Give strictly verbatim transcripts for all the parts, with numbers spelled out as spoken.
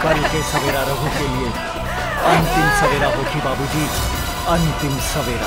कल के सवेरा रघु के लिए अंतिम सवेरा होगी बाबूजी, अंतिम सवेरा।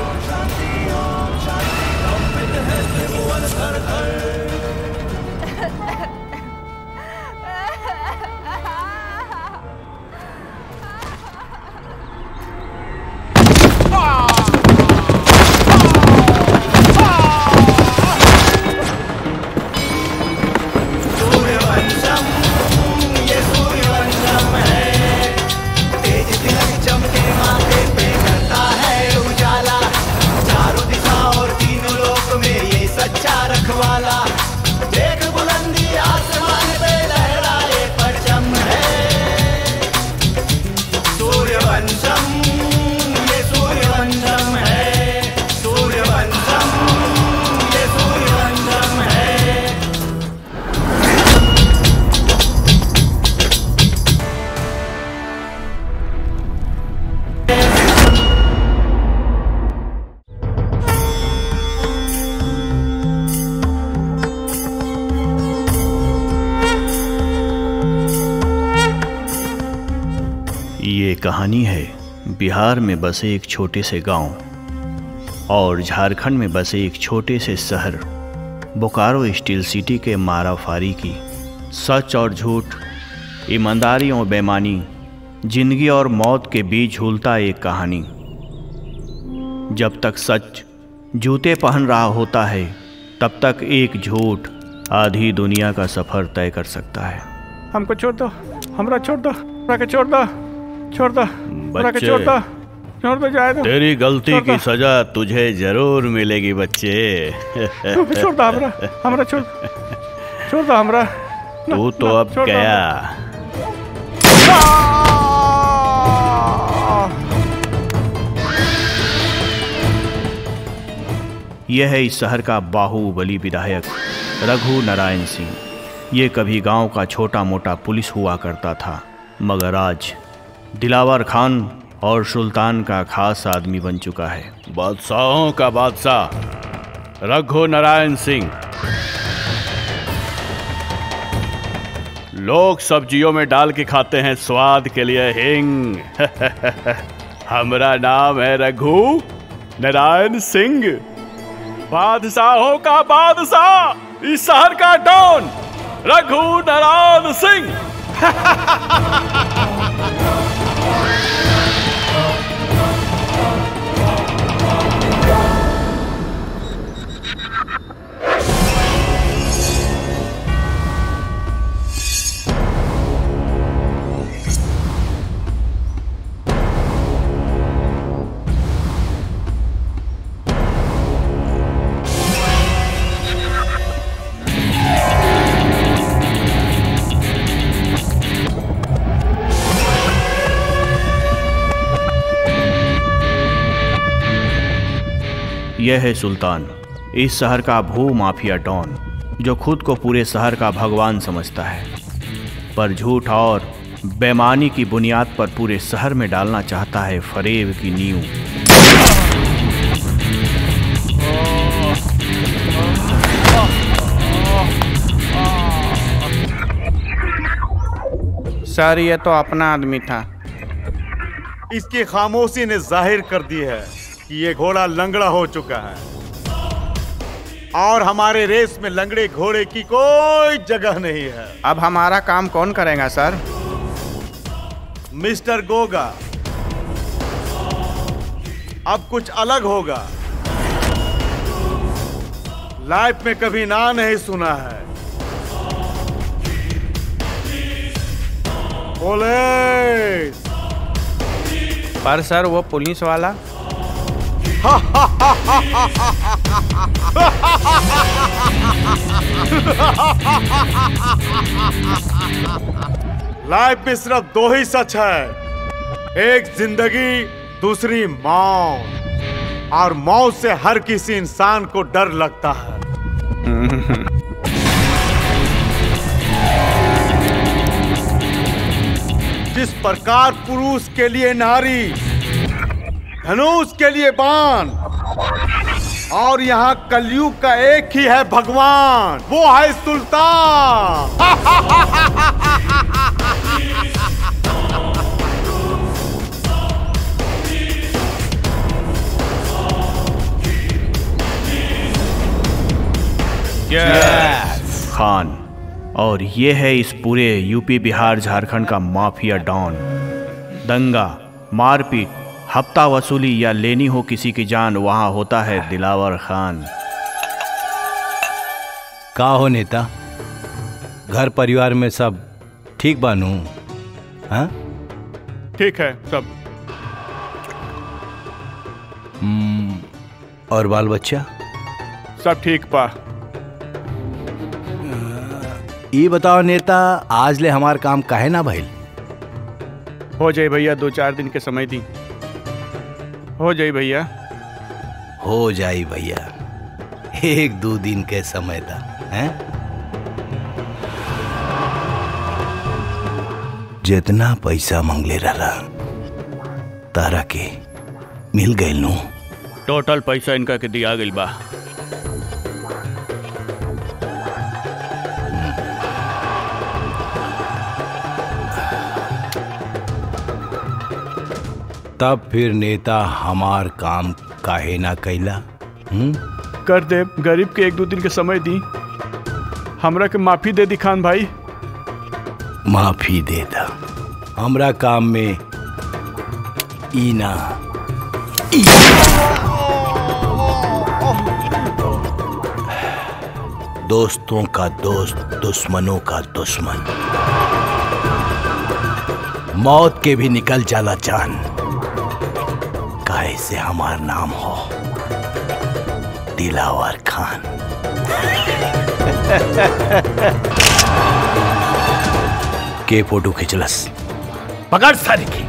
ये कहानी है बिहार में बसे एक छोटे से गांव और झारखंड में बसे एक छोटे से शहर बोकारो स्टील सिटी के मारामारी की। सच और झूठ, ईमानदारी और बेईमानी, जिंदगी और मौत के बीच झूलता एक कहानी। जब तक सच जूते पहन रहा होता है तब तक एक झूठ आधी दुनिया का सफर तय कर सकता है। हमको छोड़ दो, हमरा छोड़ दो, हमरा छोड़ दो, छोड़ दो, बच्चे, छोड़ दो, छोड़ दो, जाए दो। तेरी गलती की सजा तुझे जरूर मिलेगी बच्चे। छोड़ दो हमरा, हमरा छोड़, छोड़ दो हमरा। तू तो अब गया। यह है इस शहर का बाहुबली विधायक रघु नारायण सिंह। ये कभी गांव का छोटा मोटा पुलिस हुआ करता था, मगर आज दिलावर खान और सुल्तान का खास आदमी बन चुका है। बादशाहों का बादशाह रघु नारायण सिंह। लोग सब्जियों में डाल के खाते हैं स्वाद के लिए हींग। हमारा नाम है रघु नारायण सिंह, बादशाहों का बादशाह, इस शहर का डॉन रघु नारायण सिंह। यह है सुल्तान, इस शहर का भू माफिया डॉन, जो खुद को पूरे शहर का भगवान समझता है, पर झूठ और बेईमानी की बुनियाद पर पूरे शहर में डालना चाहता है फरेब की नींव। सर, ये तो अपना आदमी था। इसकी खामोशी ने जाहिर कर दी है कि ये घोड़ा लंगड़ा हो चुका है और हमारे रेस में लंगड़े घोड़े की कोई जगह नहीं है। अब हमारा काम कौन करेगा सर? मिस्टर गोगा, अब कुछ अलग होगा। लाइफ में कभी ना नहीं सुना है। पुलिस। पर सर, वो पुलिस वाला लाइफ में सिर्फ दो ही सच है, एक जिंदगी, दूसरी मौत। और मौत से हर किसी इंसान को डर लगता है। जिस प्रकार पुरुष के लिए नारी, धनुष के लिए बाण, और यहाँ कलयुग का एक ही है भगवान, वो है सुल्तान। Yes. खान। और ये है इस पूरे यूपी बिहार झारखंड का माफिया डॉन। दंगा, मारपीट, हफ्ता वसूली या लेनी हो किसी की जान, वहां होता है दिलावर खान। का हो नेता, घर परिवार में सब ठीक बानू? हाँ ठीक है सब। हम्म, और बाल बच्चा सब ठीक पा। ये बताओ नेता, आज ले हमार काम काहे ना भइल? हो जाए भैया, दो चार दिन के समय दी। हो जाए भैया। हो जाई भैया, एक दो दिन के समय था हैं? जितना पैसा मांगले रहा तारा के मिल गए नु? टोटल पैसा इनका के दिया गइल बा। तब फिर नेता हमार काम काहे ना कैला? हम्म? कर दे, गरीब के एक दो दिन के समय दी। हमरा के माफी दे दी खान भाई। माफी दे दा। हमरा काम में ई ना ई। दोस्तों का दोस्त, दुश्मनों का दुश्मन। मौत के भी निकल जाला जान। काहे से हमार नाम हो दिलावर खान। के फोटो खिंचलस? पकड़ सारी की।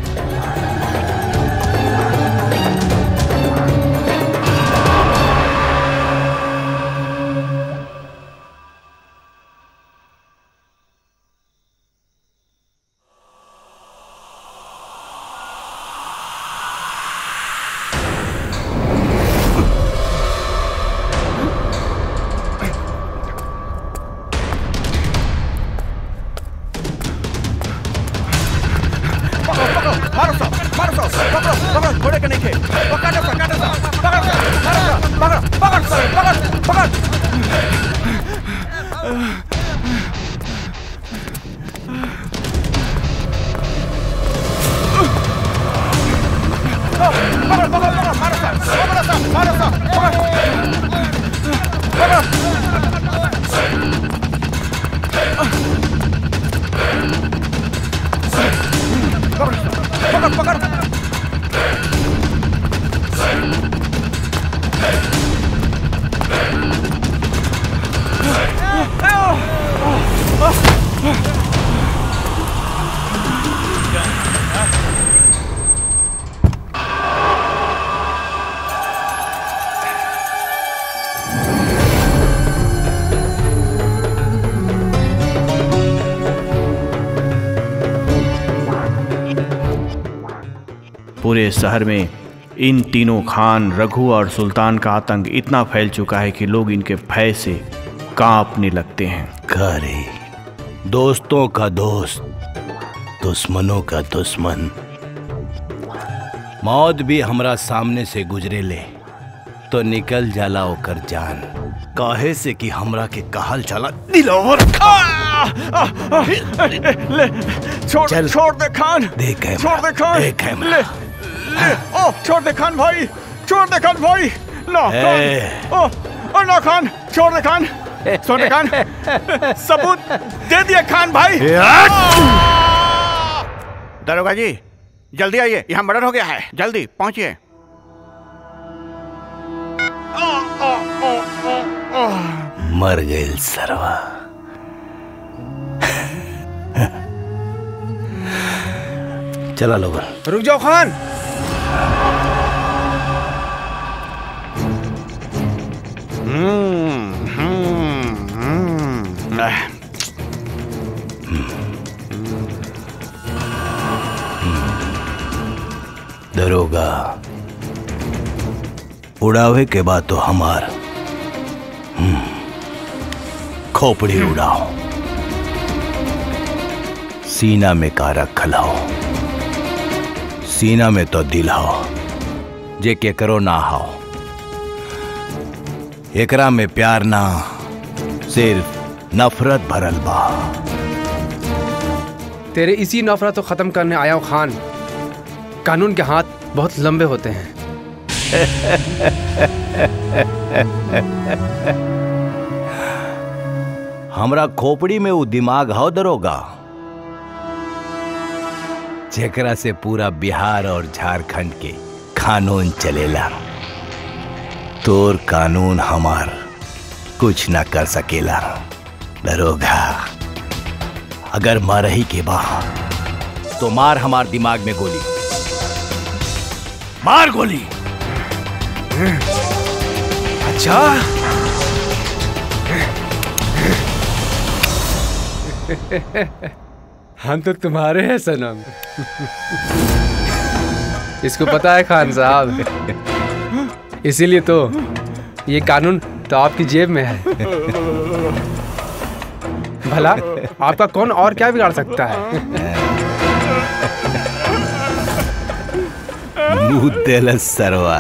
पूरे शहर में इन तीनों खान, रघु और सुल्तान का आतंक इतना फैल चुका है कि लोग इनके भय से कांपने लगते हैं। करे दोस्तों का दोस्त, दुश्मनों का दुश्मन। मौत भी हमरा सामने से गुजरे ले तो निकल जाला ओकर जान। काहे से कि हमरा के कहल चला दिलावर ले छोड़ चल। छोड़ दे खान। देख है छोड़ दे खान। देख है ले ले ओ छोड़ दे खान भाई, छोड़ दे खान भाई। ना खान। ओ ओ ना खान, छोड़ दे खान, छोड़ दे खान। सबूत दे दिए खान भाई। दरोगा जी जल्दी आइए, यहाँ मर्डर हो गया है, जल्दी पहुंचिए। मर गए सरवा। चला लोगन। रुक जाओ खान। हम्म हम्म हम्म दरोगा उड़ावे के बाद तो हमार खोपड़ी उड़ाओ, सीना में का रखल हो, सीना में तो दिल हो जे केकरो ना हो। एकरा में प्यार ना सिर्फ नफरत भरल बा। तेरे इसी नफरत को खत्म करने आया हूं खान। कानून के हाथ बहुत लंबे होते हैं। हमरा खोपड़ी में वो दिमाग हो दरोगा जेकरा से पूरा बिहार और झारखंड के कानून चलेला। तोर कानून हमार कुछ ना कर सकेला दरोगा। अगर मरही के बाद तो मार हमार दिमाग में गोली, मार गोली। अच्छा हम तो तुम्हारे हैं सनम। इसको पता है खान साहब, इसीलिए तो ये कानून तो आपकी जेब में है। भला आपका कौन और क्या बिगाड़ सकता है? मुंह तेल सरवा।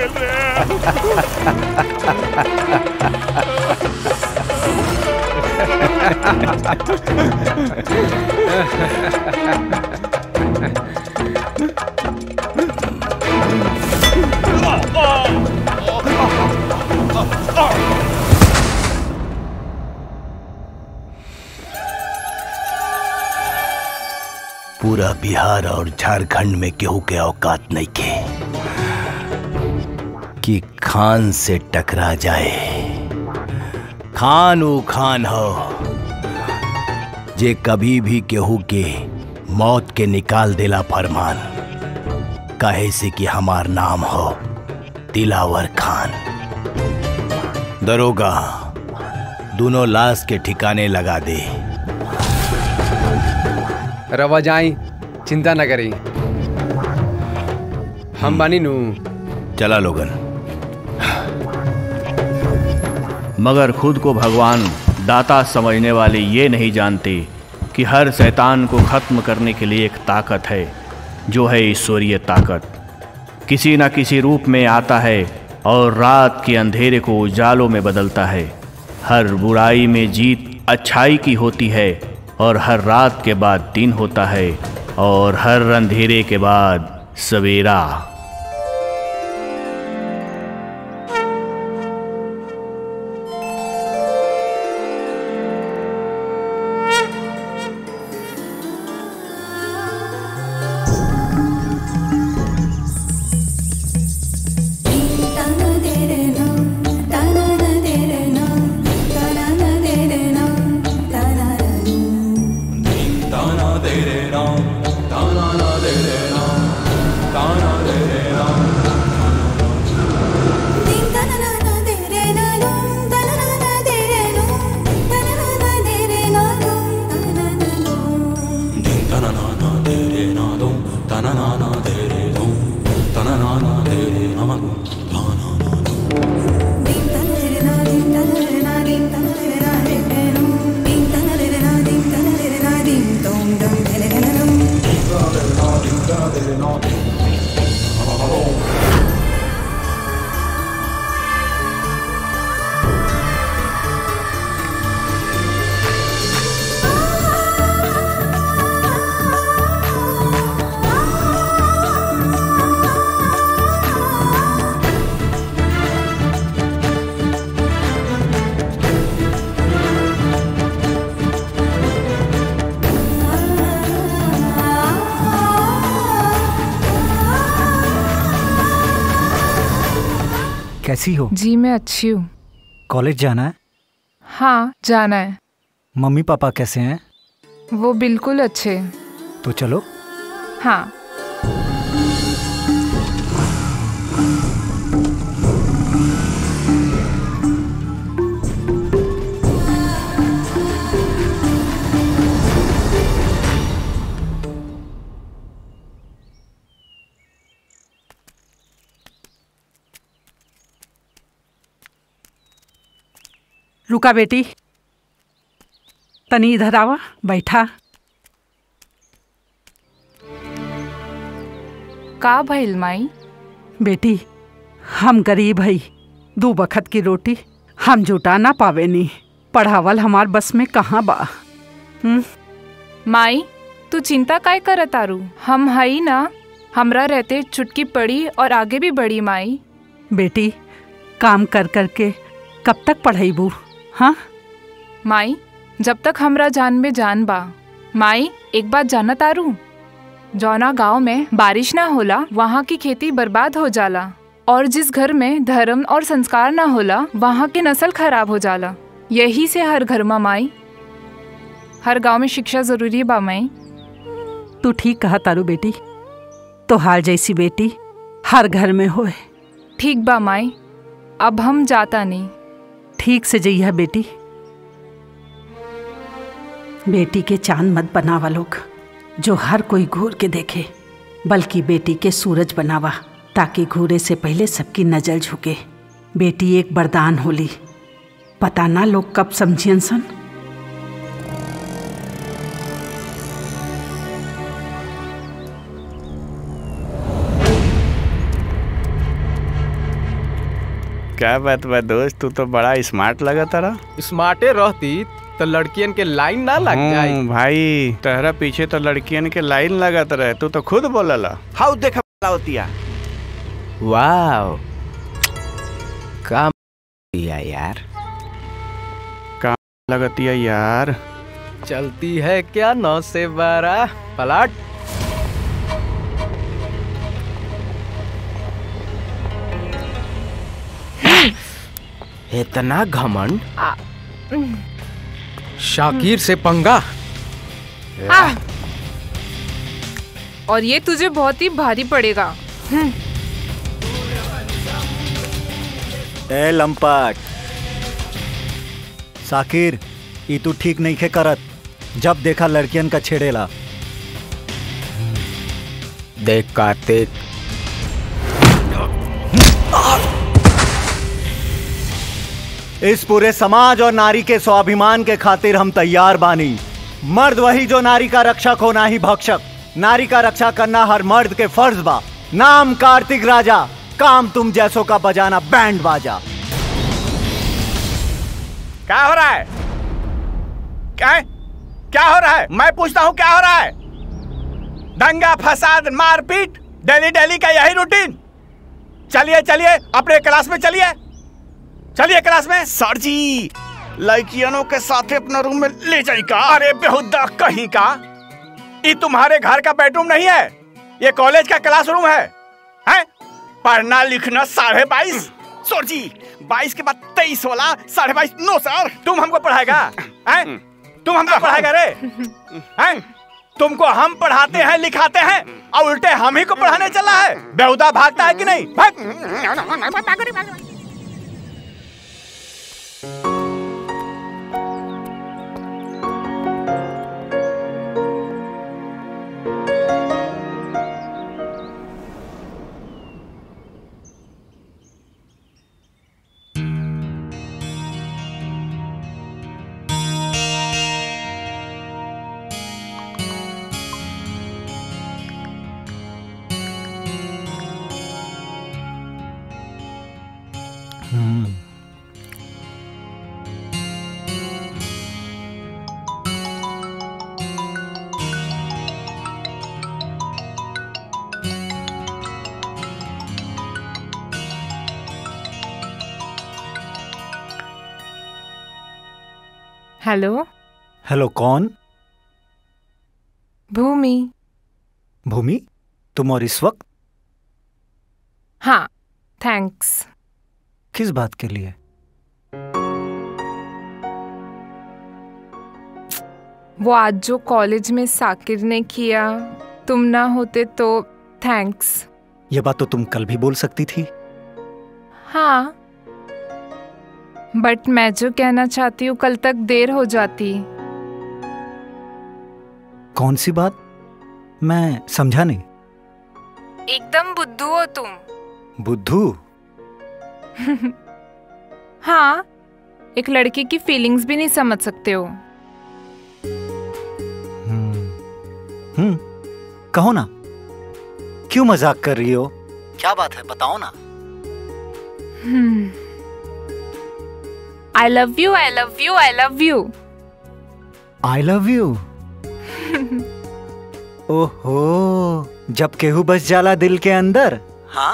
पूरा बिहार और झारखंड में केहू के औकात नहीं के कि खान से टकरा जाए। खान वो खान हो जे कभी भी केहू के मौत के निकाल देला फरमान। कहे से कि हमार नाम हो दिलावर खान। दरोगा दोनों लाश के ठिकाने लगा दे। रवा जाई, चिंता न करी, हम बानी नू। चला लोगन। मगर खुद को भगवान दाता समझने वाले ये नहीं जानते कि हर शैतान को खत्म करने के लिए एक ताकत है, जो है ईश्वरीय ताकत। किसी न किसी रूप में आता है और रात के अंधेरे को उजालों में बदलता है। हर बुराई में जीत अच्छाई की होती है और हर रात के बाद दिन होता है और हर अंधेरे के बाद सवेरा। कैसी हो? जी मैं अच्छी हूँ। कॉलेज जाना है? हाँ जाना है। मम्मी पापा कैसे हैं? वो बिल्कुल अच्छे। तो चलो। हाँ। रुका बेटी, तनी इधर आवा, बैठा। का भइल माई? बेटी हम गरीब हई, दो बखत की रोटी हम जुटा ना पावे नी। पढ़ावल हमार बस में कहाँ बा। हम्म माई तू चिंता काय करत आरू, हम हई ना, हमरा रहते चुटकी पड़ी और आगे भी बढ़ी। माई बेटी काम कर कर के कब तक पढ़ाईबू? हाँ माई जब तक हमरा जान में जान बा। माई एक बात जानत आरू, जौना गांव में बारिश ना होला वहाँ की खेती बर्बाद हो जाला, और जिस घर में धर्म और संस्कार ना होला वहाँ की नस्ल खराब हो जाला। यही से हर घर में माई, हर गांव में शिक्षा जरूरी बा। माई तू ठीक कहा तारू बेटी, तो हाल जैसी बेटी हर घर में होए। ठीक बा माई, अब हम जाता नहीं। ठीक से जइहा बेटी। बेटी के चांद मत बनावा लोग जो हर कोई घूर के देखे, बल्कि बेटी के सूरज बनावा ताकि घूरे से पहले सबकी नजर झुके। बेटी एक वरदान होली, पता ना लोग कब समझियन सन। क्या बात बा दोस्त, तू तो बड़ा स्मार्ट लगा तारा। स्मार्टे रहती तो लड़कियन के लाइन ना लग जाए। भाई तेरा पीछे तो लड़कियन के लाइन लगत रहे, तू तो खुद बोलला। हाउ देखा होतिया। वाओ काम किया यार, काम लगतिया यार। चलती है क्या नौ से बारह पलट। इतना घमंड। शाकिर से पंगा। आ, और ये तुझे बहुत ही भारी पड़ेगा। ए लंपट साकिर, ई तू ठीक नहीं खे करत। जब देखा लड़कियन का छेड़ेला। देख कार्तिक, इस पूरे समाज और नारी के स्वाभिमान के खातिर हम तैयार बानी। मर्द वही जो नारी का रक्षक हो, ना ही भक्षक। नारी का रक्षा करना हर मर्द के फर्ज बा। नाम कार्तिक राजा, काम तुम जैसों का बजाना बैंड बाजा। क्या हो रहा है? क्या है? क्या हो रहा है? मैं पूछता हूँ क्या हो रहा है? दंगा फसाद मारपीट, डेली डेली का यही रूटीन। चलिए चलिए अपने क्लास में चलिए, चलिए क्लास में। सर जी, लड़कियों के साथ अपना रूम में ले जाएगा। अरे बेहुदा कहीं का, ये तुम्हारे घर का बेडरूम नहीं है, ये कॉलेज का क्लासरूम है। हैं? पढ़ना लिखना साढ़े बाईस। सर जी, बाईस के बाद तेईस वाला साढ़े बाईस। नो सर, तुम हमको पढ़ाएगा? हैं? तुम हमको पढ़ाएगा रे? हैं? तुमको हम पढ़ाते हैं लिखाते हैं और उल्टे हम ही को पढ़ाने चला है। बेहुदा भागता है कि नहीं? भाग। हेलो। हेलो, कौन? भूमि। भूमि, तुम और इस वक्त? हाँ, थैंक्स। किस बात के लिए? वो आज जो कॉलेज में साकिर ने किया, तुम ना होते तो थैंक्स। ये बात तो तुम कल भी बोल सकती थी। हाँ, बट मैं जो कहना चाहती हूँ कल तक देर हो जाती। कौन सी बात? मैं समझा नहीं। एकदम बुद्धू हो तुम। बुद्धू? हाँ, एक लड़की की फीलिंग्स भी नहीं समझ सकते हो। हम्म, कहो ना, क्यों मजाक कर रही हो? क्या बात है, बताओ ना। Hmm, I love you, I love you, I love you. I love you. ओहो, जब केहू बस जाला दिल के अंदर। हाँ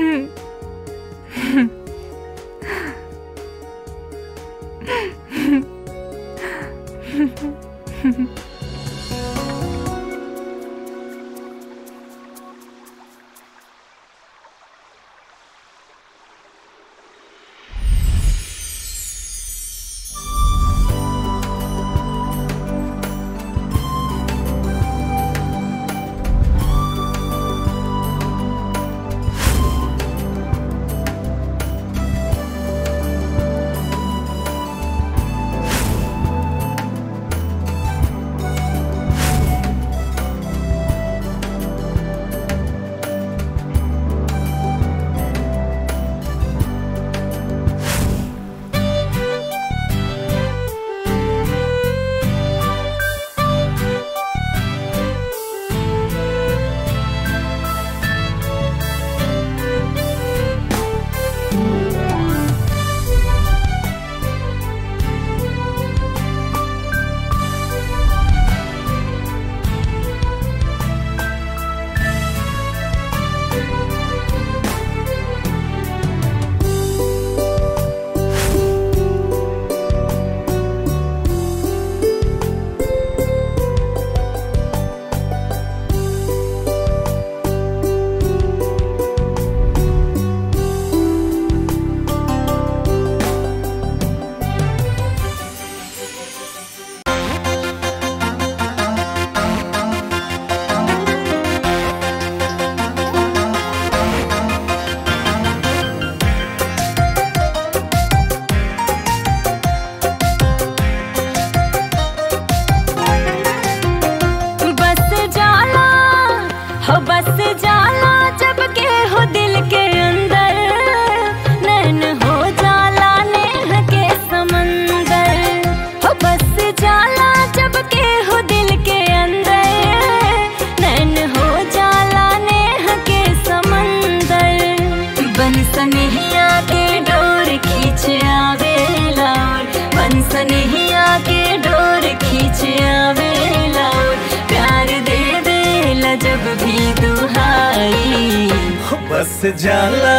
बस जाला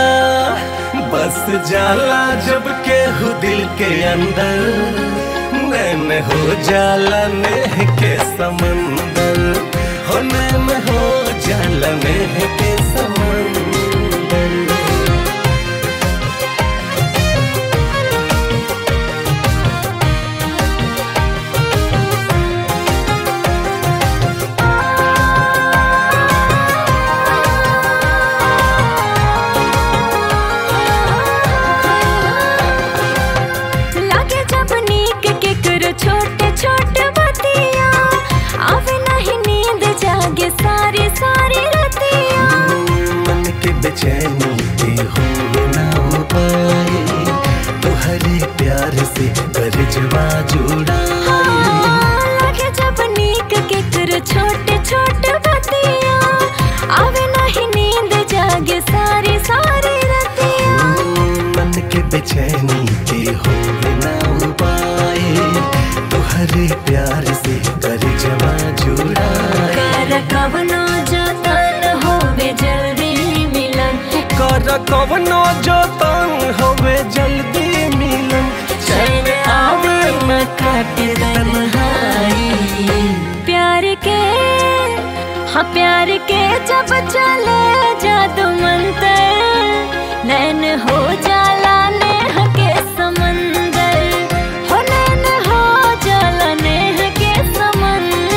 बस जाला जब केहू दिल के अंदर, नैन हो जाला नेह के समंदर, हो नैन हो जाला नेह के समंदर। छोटे छोटे बतिया आवे नहीं नींद जागे सारी सारी रतिया, मन के बेचैनी के हो ना पाए, तुहरे प्यार से करजवा जुड़ा लगे जब नीक के कर छोटे छोटे बतिया आवे नहीं नींद जागे सारी सारी रतिया, मन के बेचैनी के हो ना पाए, तुहरे प्यार से करजवा जुड़ा कर कवनो जतन होवे जल्दी मिलन, कर कवनो जतन होवे जल्दी मिलन, चैन आवे न काटे तन्हाई। प्यार के हाँ प्यार के जब चले जादू मंतर, नैन हो जाला नेह के समंदर, हो नैन हो जाला नेह के समंदर।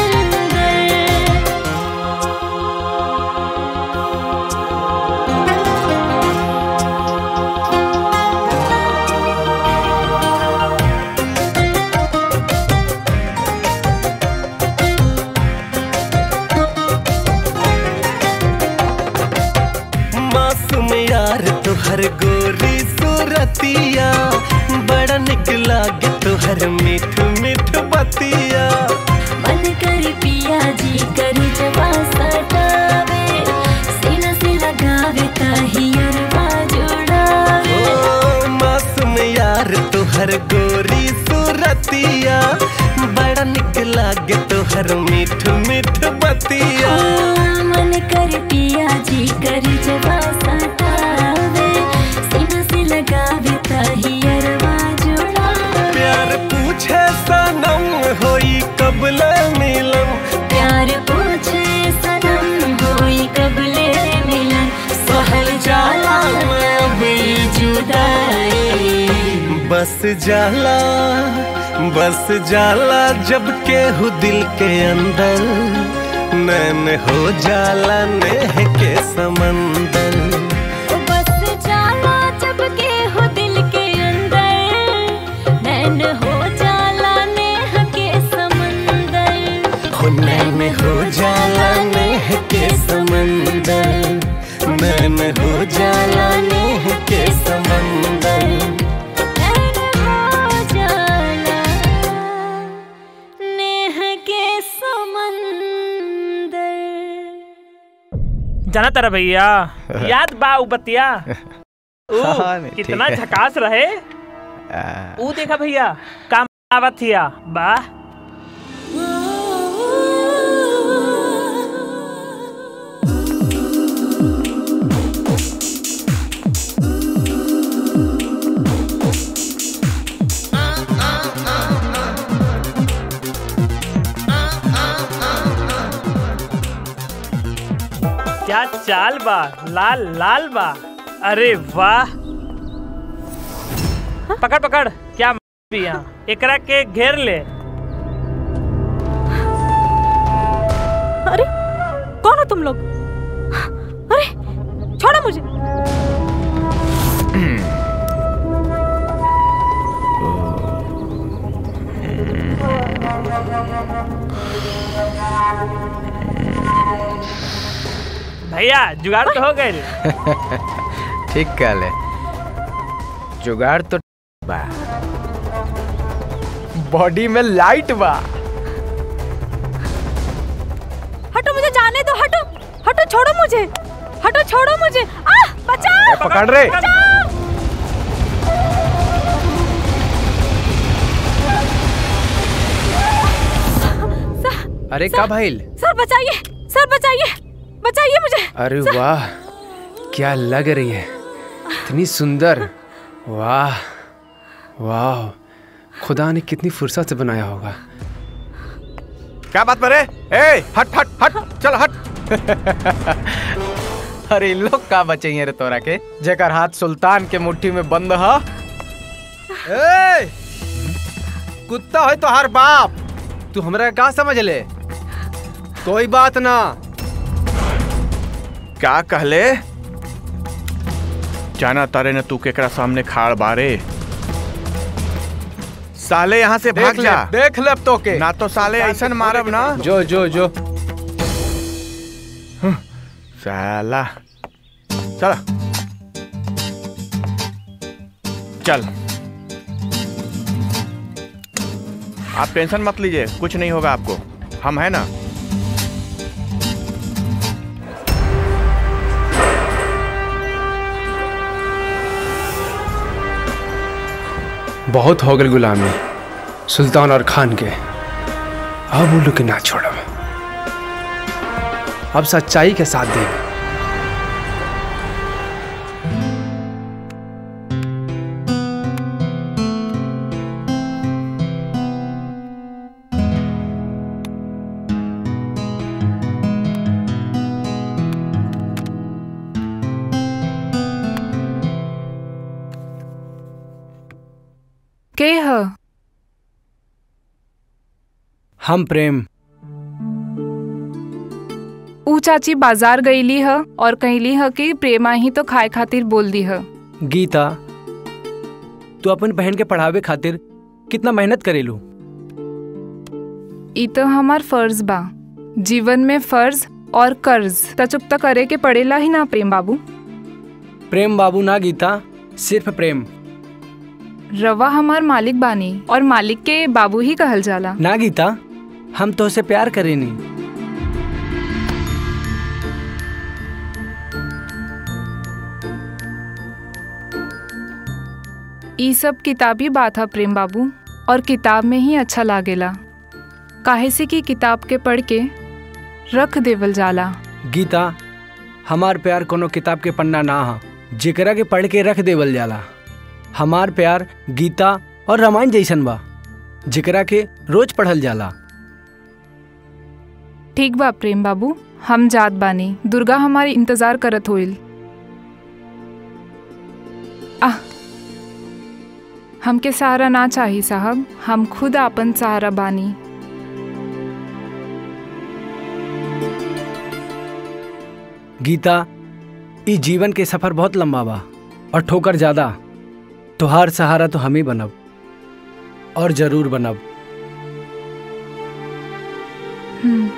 मासूम यार तुहर गोरी सूरतिया, बड़ा निक लागे तुहर मीठ मीठ बतिया, मन कर पिया जी कर जवा सटावे, सीना से लगावे ताहियरवा जोड़ावे। ओ मासूम यार तुहर तोहर गोरी सूरतिया बड़ा निक लागे तोहर मीठ मीठ बतिया। मन कर पिया जी कर जवा सतावे सीना से लगावे ताहियरवा जोड़ा। प्यार पूछे सनम होई कबले मिलन। प्यार पूछे सनम होई कबले मिलन। सहल जाला अब जुदाई बस जाला बस जाला जब केहू दिल के अंदर नैन हो जाला नेह के समंदर। बस जाला जब केहू दिल के अंदर नैन हो जाला नेह के समंदर। हो नैन हो जाला नेह के समंदर। नैन हो जाला नेह के समंदर। जाना तारा भैया याद बा उ बतिया उ कितना झकास रहे। उ देखा भैया काम आवत हिया बा। क्या चाल बा लाल लाल बा। अरे वाह पकड़ पकड़ क्या पिया एकरा के घेर ले। अरे कौन हो तुम लोग? अरे छोड़ो मुझे। भैया जुगाड़ तो हो गए। ठीक कहले जुगाड़ तो बा। बॉडी में लाइट बा। हटो मुझे जाने दो। हटो हटो छोड़ो मुझे। हटो छोड़ो मुझे। आ बचाओ पकड़ रे। अरे का भाईल? सर बचाइए सर बचाइए बचाइए मुझे। अरे वाह क्या लग रही है इतनी सुंदर। वाह वाह खुदा ने कितनी फुर्सत से बनाया होगा। क्या बात करे? ए हट हट हट चल हट। अरे इन लोग का बचे रे तोरा के जेकर हाथ सुल्तान के मुट्ठी में बंद है। ए कुत्ता है तो हर बाप। तू हमरा का समझ ले? कोई बात ना। क्या कहले? जाना तारे न तू केकरा सामने खाड़ बारे। साले यहाँ से भाग जा। देख ले तो के ना तो साले ऐसा मारब ना। जो जो जो साला चल चल। आप टेंशन मत लीजिए कुछ नहीं होगा आपको। हम है ना। बहुत हो गए गुलामी सुल्तान और खान के। अब उल्लू के ना छोड़ो। अब सच्चाई के साथ दे। के ह? हम प्रेम। ऊ चाची बाजार गईली ह और कहली ह कि प्रेमा ही तो खाए खातिर बोल दी ह। गीता तू अपन बहन के पढ़ावे खातिर कितना मेहनत करेलू। ई तो हमार फर्ज बा। जीवन में फर्ज और कर्ज त चुकता करे के पड़ेला ही ना प्रेम बाबू। प्रेम बाबू ना गीता सिर्फ प्रेम। रवा हमार मालिक बानी और मालिक के बाबू ही कहल जाला। ना गीता हम तो से प्यार करेनी। ई सब किताबी बात है प्रेम बाबू, और किताब में ही अच्छा लागेला, काहे से कि किताब के पढ़ के रख देवल जाला। गीता, हमार प्यार कोनो किताब के पन्ना ना हा जेकरा के पढ़ के रख देवल जाला। हमार प्यार गीता और रामायण जैसन बा जेकरा के रोज पढ़ल जाला। ठीक बा प्रेम बाबू, हम जात बानी, दुर्गा हमारी इंतजार करत होइल। आह, हमके सहारा ना चाही साहब, हम खुद आपन सहारा बानी। गीता, ई जीवन के सफर बहुत लंबा बा और ठोकर ज्यादा। तुहार सहारा तो हम ही बनब और जरूर बनब। हम्म।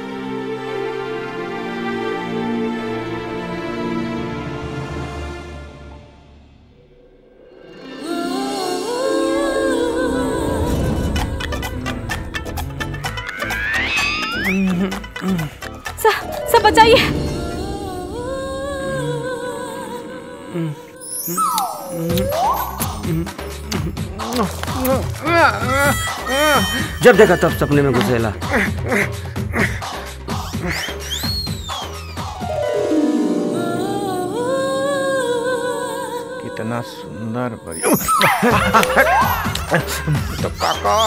सब बचाइए। जब देखा तब सपने में घुसेला। कितना सुंदर भाई। तो काका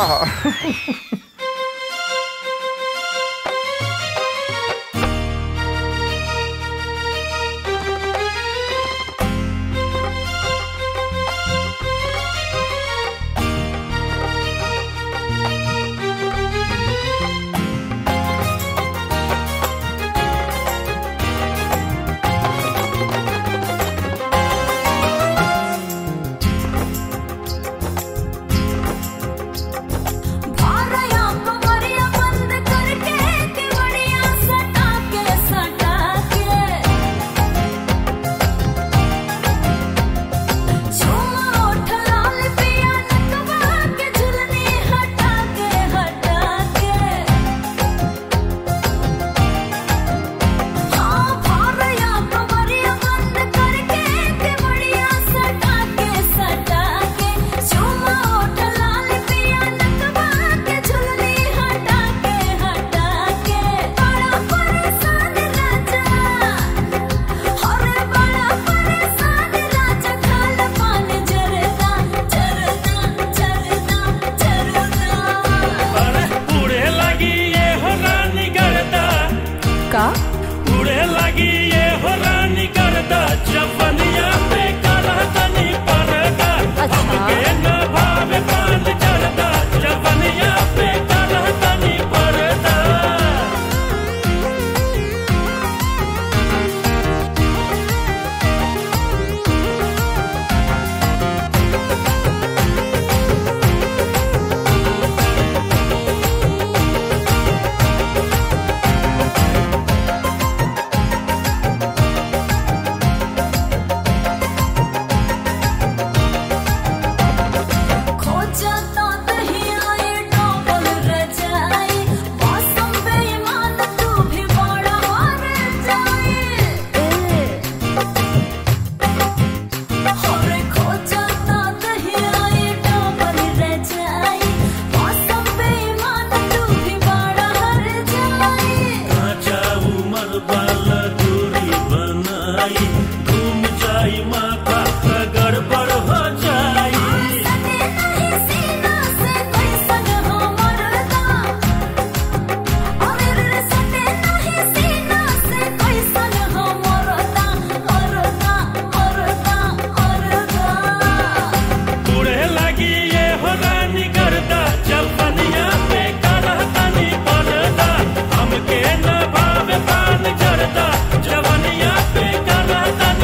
जवनिया पे करता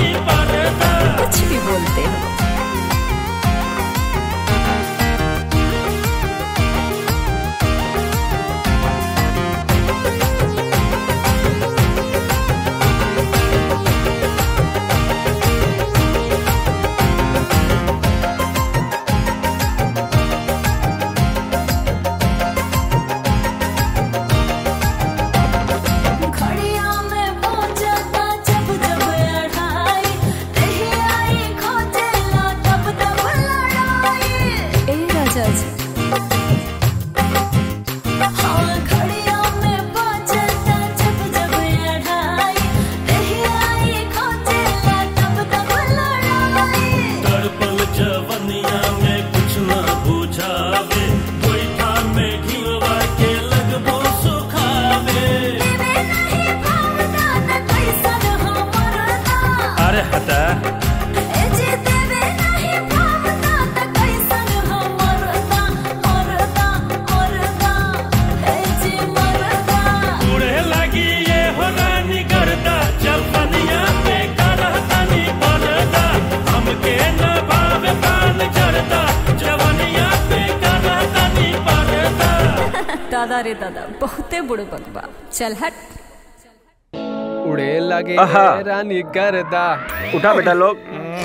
दादा रे दादा बहुते बुड़बक बा। चल हट। उड़े लगे आहा। रानी गर्दा। उठा बेटा लोग।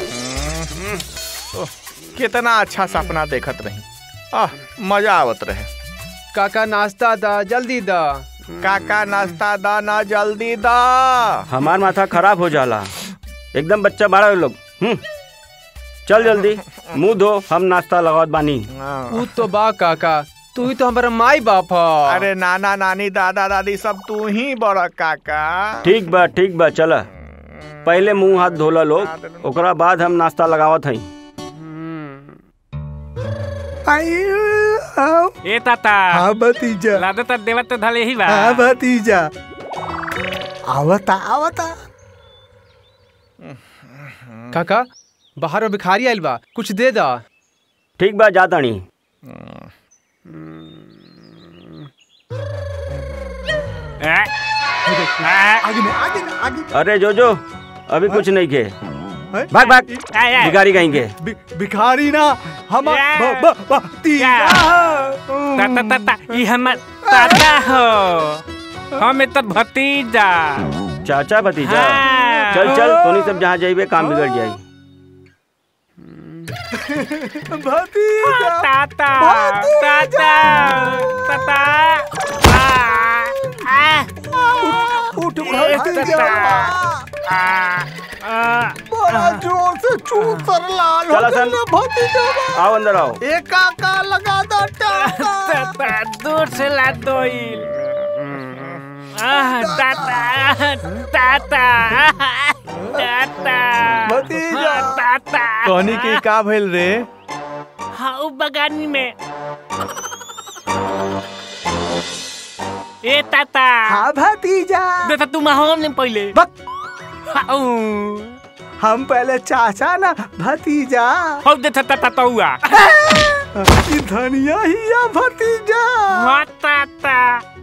कितना अच्छा सपना देखत रही। आह मजा आवत रहे। काका नाश्ता दा जल्दी दा। काका नाश्ता दा ना जल्दी दा। हमार माथा खराब हो जाला, एकदम बच्चा बड़ा लोग। हम्म चल जल्दी मुंह धो, हम नाश्ता लगावत बानी। ऊ तो बा काका, तू ही तो हमारा माई बाप है। अरे नाना नानी दादा दादी सब तू ही बड़ा काका। ठीक बा ठीक बा, चला पहले मुंह हाथ धोला लोग, ओकरा बाद हम नाश्ता लगावत हई। ए ताता। हाँ भतीजा। लादे ता देवत तो धले ही बा। हाँ भतीजा। आवता आवता। काका बाहर में भिखारी आइल बा, कुछ दे दा। ठीक बा जा तानी। आगे में आगे में आगे। अरे जो जो अभी कुछ नहीं के, भाग भाग भिखारी कहीं के। भिखारी ना हम भतीजा। ताता ताता ई हमर ताता हो, हम इतर भतीजा। चाचा भतीजा। चल चल तोनी सब जहाँ जाइबे काम बिगड़ जाई। भतीजा ताता ताता ताता उठ भतीजा। बड़ा जोर से चूतर लाल हो चला सन। गया भतीजा। आओ अंदर आओ। एक काका लगा दो टाका। ताता दूर से ला दो इल। आह ताता ताता ताता भतीजा। ताता कहनी की का भइल रे? हाँ उ बगानी में। ए ताता। हाँ भतीजा। बेटा तू माहौल में पहले। हम पहले चाचा ना भतीजा। हो देखा ताता तौआ। धनिया ही या भतीजा। हाँ ताता।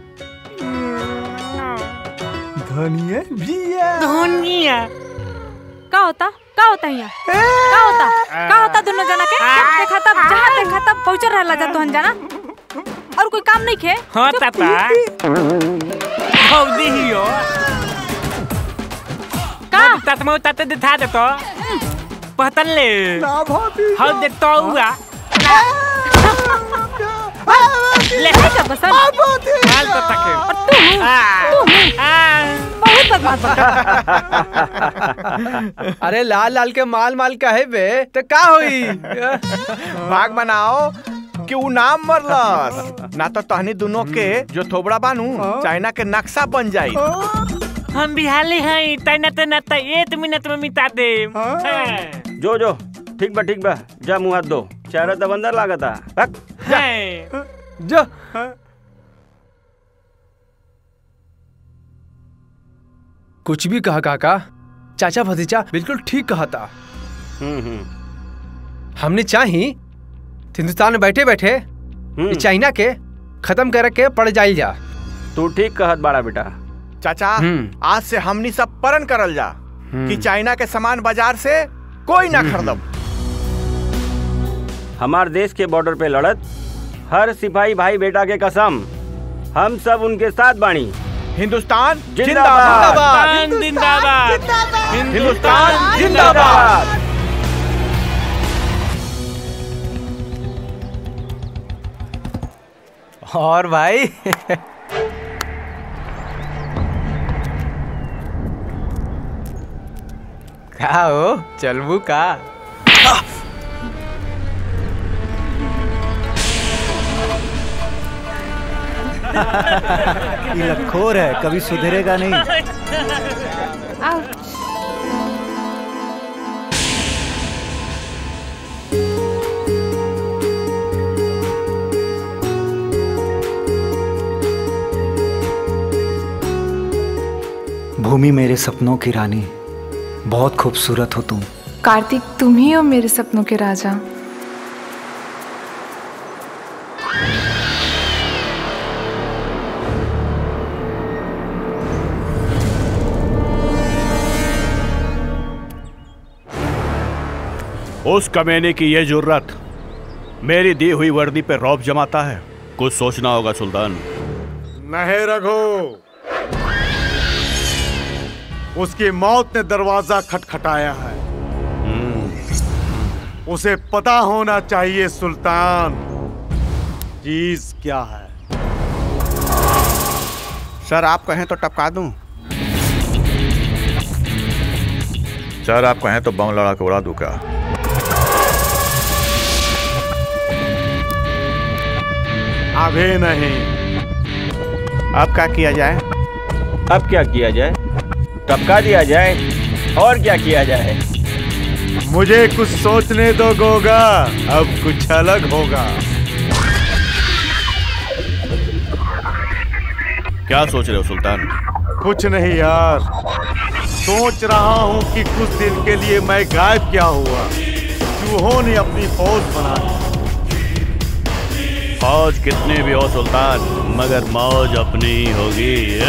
धनिया भी है। धनिया का होता का होता यहाँ का होता का होता दोनों जना के जब देखा तब जहाँ देखा तब पहुँचर रहला जा तुहन जाना और कोई काम नहीं खे। हाँ ताता हौदी ही हो का ताता मैं ताता दिखा दे तो पहतन ले ना भतीजा। हौ दे तो हुआ ले का बसन माल तो तके और तू तू बहुत बदमाश बता। अरे लाल लाल के माल माल कहे बे तो का होई। भाग बनाओ कि उ नाम मरलस ना तो तहनी दोनों के जो थोबड़ा बानू चाइना के नक्शा बन जाई। हम बिहाली हैं तैना तैना त एक मिनट में मिटा दे। जो जो ठीक बा ठीक बा, जा मुंह हाथ दो, चेहरा दबंदर लागता। भाग जो कुछ भी कहा काका, चाचा भतीजा बिल्कुल ठीक कहा था। हमने चाही हिंदुस्तान में बैठे बैठे चाइना के खत्म कर के पड़ जाइल जा। तू ठीक कहत बाड़ा बेटा। चाचा आज से हमनी सब परन करल जा कि चाइना के सामान बाजार से कोई ना खरीदब। हमार देश के बॉर्डर पे लड़त हर सिपाही भाई बेटा के कसम, हम सब उनके साथ बाणी। हिंदुस्तान जिंदाबाद जिंदाबाद हिंदुस्तान जिंदाबाद। और भाई का हो चलबू का? ये लखोर है, कभी सुधरेगा नहीं। भूमि मेरे सपनों की रानी, बहुत खूबसूरत हो तुम। कार्तिक तुम ही हो मेरे सपनों के राजा। उस कमीने की ये जुर्रत मेरी दी हुई वर्दी पे रौब जमाता है। कुछ सोचना होगा सुल्तान। नहीं रघु, उसकी मौत ने दरवाजा खटखटाया है। उसे पता होना चाहिए सुल्तान, चीज क्या है। सर आप कहें तो टपका दूं। सर आप कहें तो बम लड़ा के उड़ा दूं क्या? अभी नहीं। अब क्या किया जाए? अब क्या किया जाए? टपका दिया जाए और क्या किया जाए? मुझे कुछ सोचने दो गोगा, अब कुछ अलग होगा। क्या सोच रहे हो सुल्तान? कुछ नहीं यार, सोच रहा हूँ कि कुछ दिन के लिए मैं गायब क्या हुआ। चूहों ने अपनी फौज बना ली। फौज कितनी भी हो सुल्तान, मगर मौज अपनी ही होगी।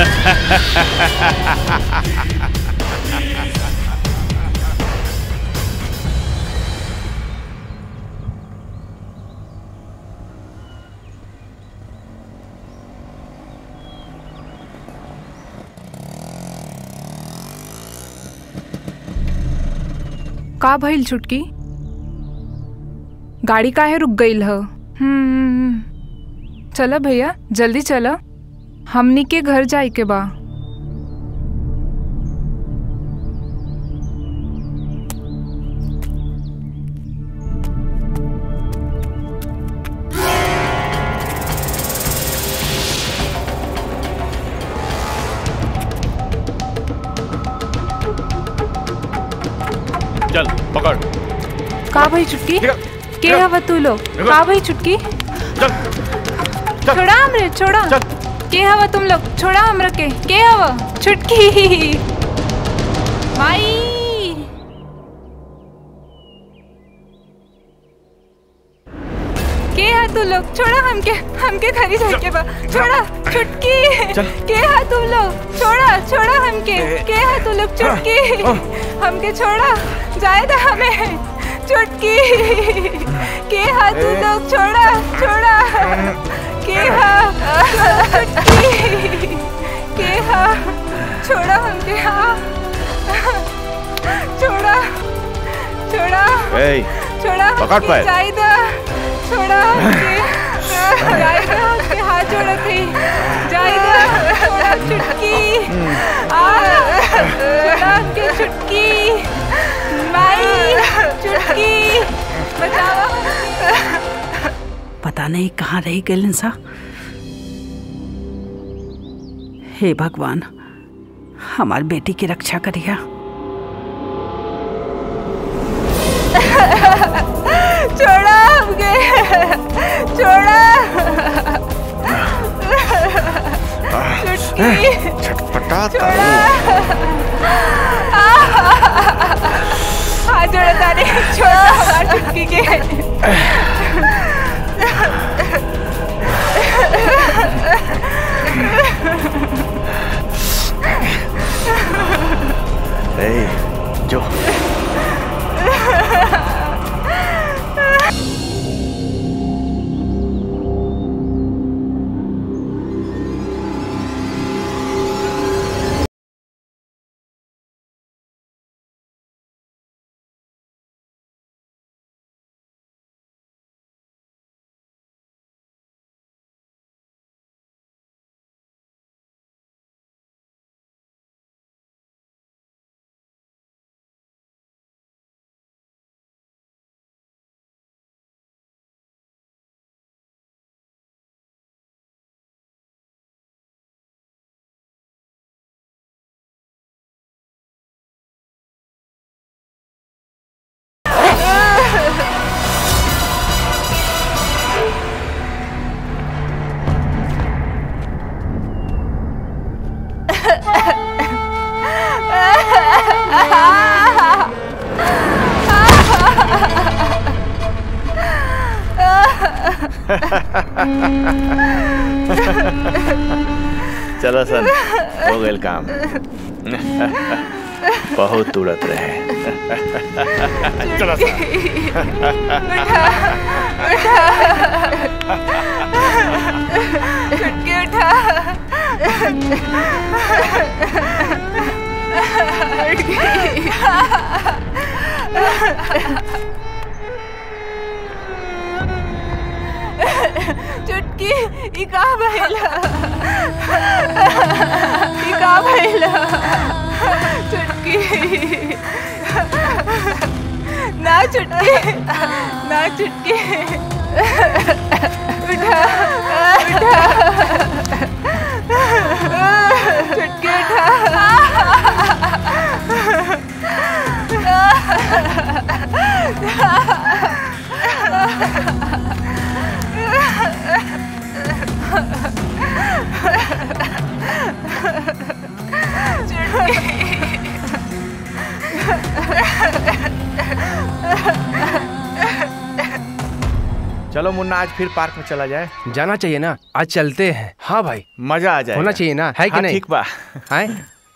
का भइल छुटकी? गाड़ी काहे रुक गईल ह? हम्म चला भैया, जल्दी चला, हमनी के घर जाए के बा। चल पकड़। का भाई छुटकी? के हवा तू लोग? का भाई छुटकी? छोड़ा हमरे, छोड़ा। के हवा तुम लोग? छोड़ा हमरा के। के हवा? छुटकी। माई के हा तू लोग? छोड़ा हमके, हमके घरी जाके बा। छोड़ा छुटकी। के हा तू लोग? छोड़ा, छोड़ा हमके। के हा तू लोग? छुटकी हमके छोड़ा, जाए दा हमें। छुटकी के हा तू लोग? छोड़ा, छोड़ा के हा। छुटकी के हा, छोड़ा हमके। हाँ छोड़ा, छोड़ा, छोड़ा हमके, जाए दा। छोड़ा हमके, जाए दा हमके। हाथ जोड़ा थी, जाए दा। छोड़ा छुटकी, छोड़ा हमके। छुटकी माई, छुटकी बचाओ। पता नहीं कहाँ रह गए सा। हे भगवान, हमारी बेटी की रक्षा करिया। छोड़ा हमके, छोड़ा। छटपटा छोड़ा। हाथ जोड़ा तारे, छोड़ा हमारी छुटकी के। ए, जो चलो सन, हो गए काम। बहुत तुड़त रहे। चलो सन। छुटकी उठा। चुटकी ई का भइला ई का भइला चुटकी ना चुटकी ना चुटकी उठा उठा चुटकी चलो मुन्ना आज फिर पार्क में चला जाए। जाना चाहिए ना, आज चलते हैं। हाँ भाई मजा आ जाए। होना चाहिए ना, है कि हाँ, नहीं? ठीक बा। आए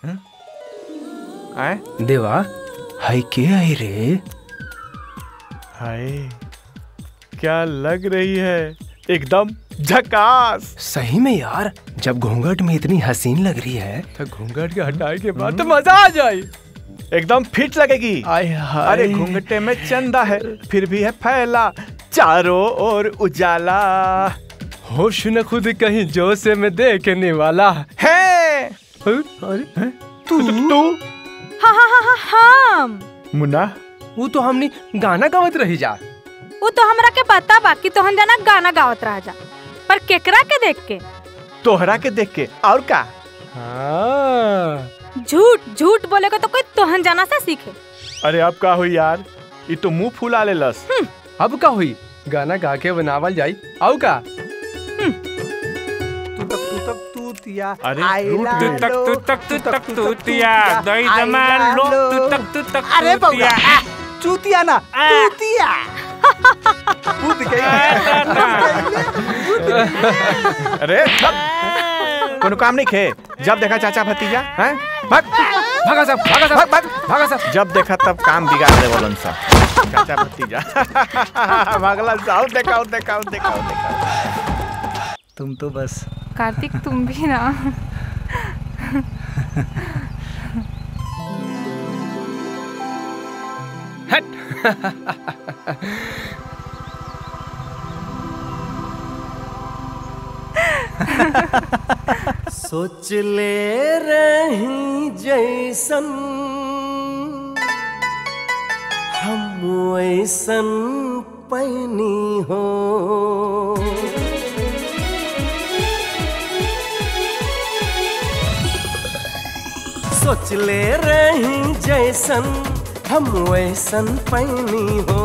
आए देवा हाय के आई रे। हाय क्या लग रही है, एकदम झकास। सही में यार, जब घूंघट में इतनी हसीन लग रही है तो घूंघट के हटाने के बाद तो मजा आ जाए। एकदम फिट लगेगी। आय हाय। अरे घूंघटे में चंदा है फिर भी है फैला चारों ओर उजाला। होश न खुद कहीं जो से मैं देखने वाला है। अरे तू तू हाँ हाँ हाँ हाँ हम मुन्ना वो तो हमने गाना गावत रही जा। वो तो हमरा के पता बाकी तो हम जाना गाना गावत रह जा, पर केकरा के देख के? तोहरा के देख के और का। झूठ झूठ बोले को तो कोई तोहन जाना से सीखे। अरे अब का हुई यार, ये तो मुंह फुला ले लस। अब का हुई, गाना गा के बनावल जाई। आउ का तूतिया अरे तू तक तू तक तू तक तूतिया दई जमान लो तू तक तू तक अरे बउआ चूतिया ना तूतिया कूद गई। अरे कोनो काम नहीं खे, जब देखा चाचा भतीजा हैं भाग भागा सब भागा सब भाग भागा सब। जब देखा तब काम बिगाड़ दे बोलन सब चाचा भतीजा। भागला जाओ देखाओ देखाओ देखाओ देखाओ। तुम तो बस कार्तिक तुम भी ना। सोच ले रही जैसन हम वैसन पैनी हो। सोच ले रही जैसन हम वैसन पैनी हो।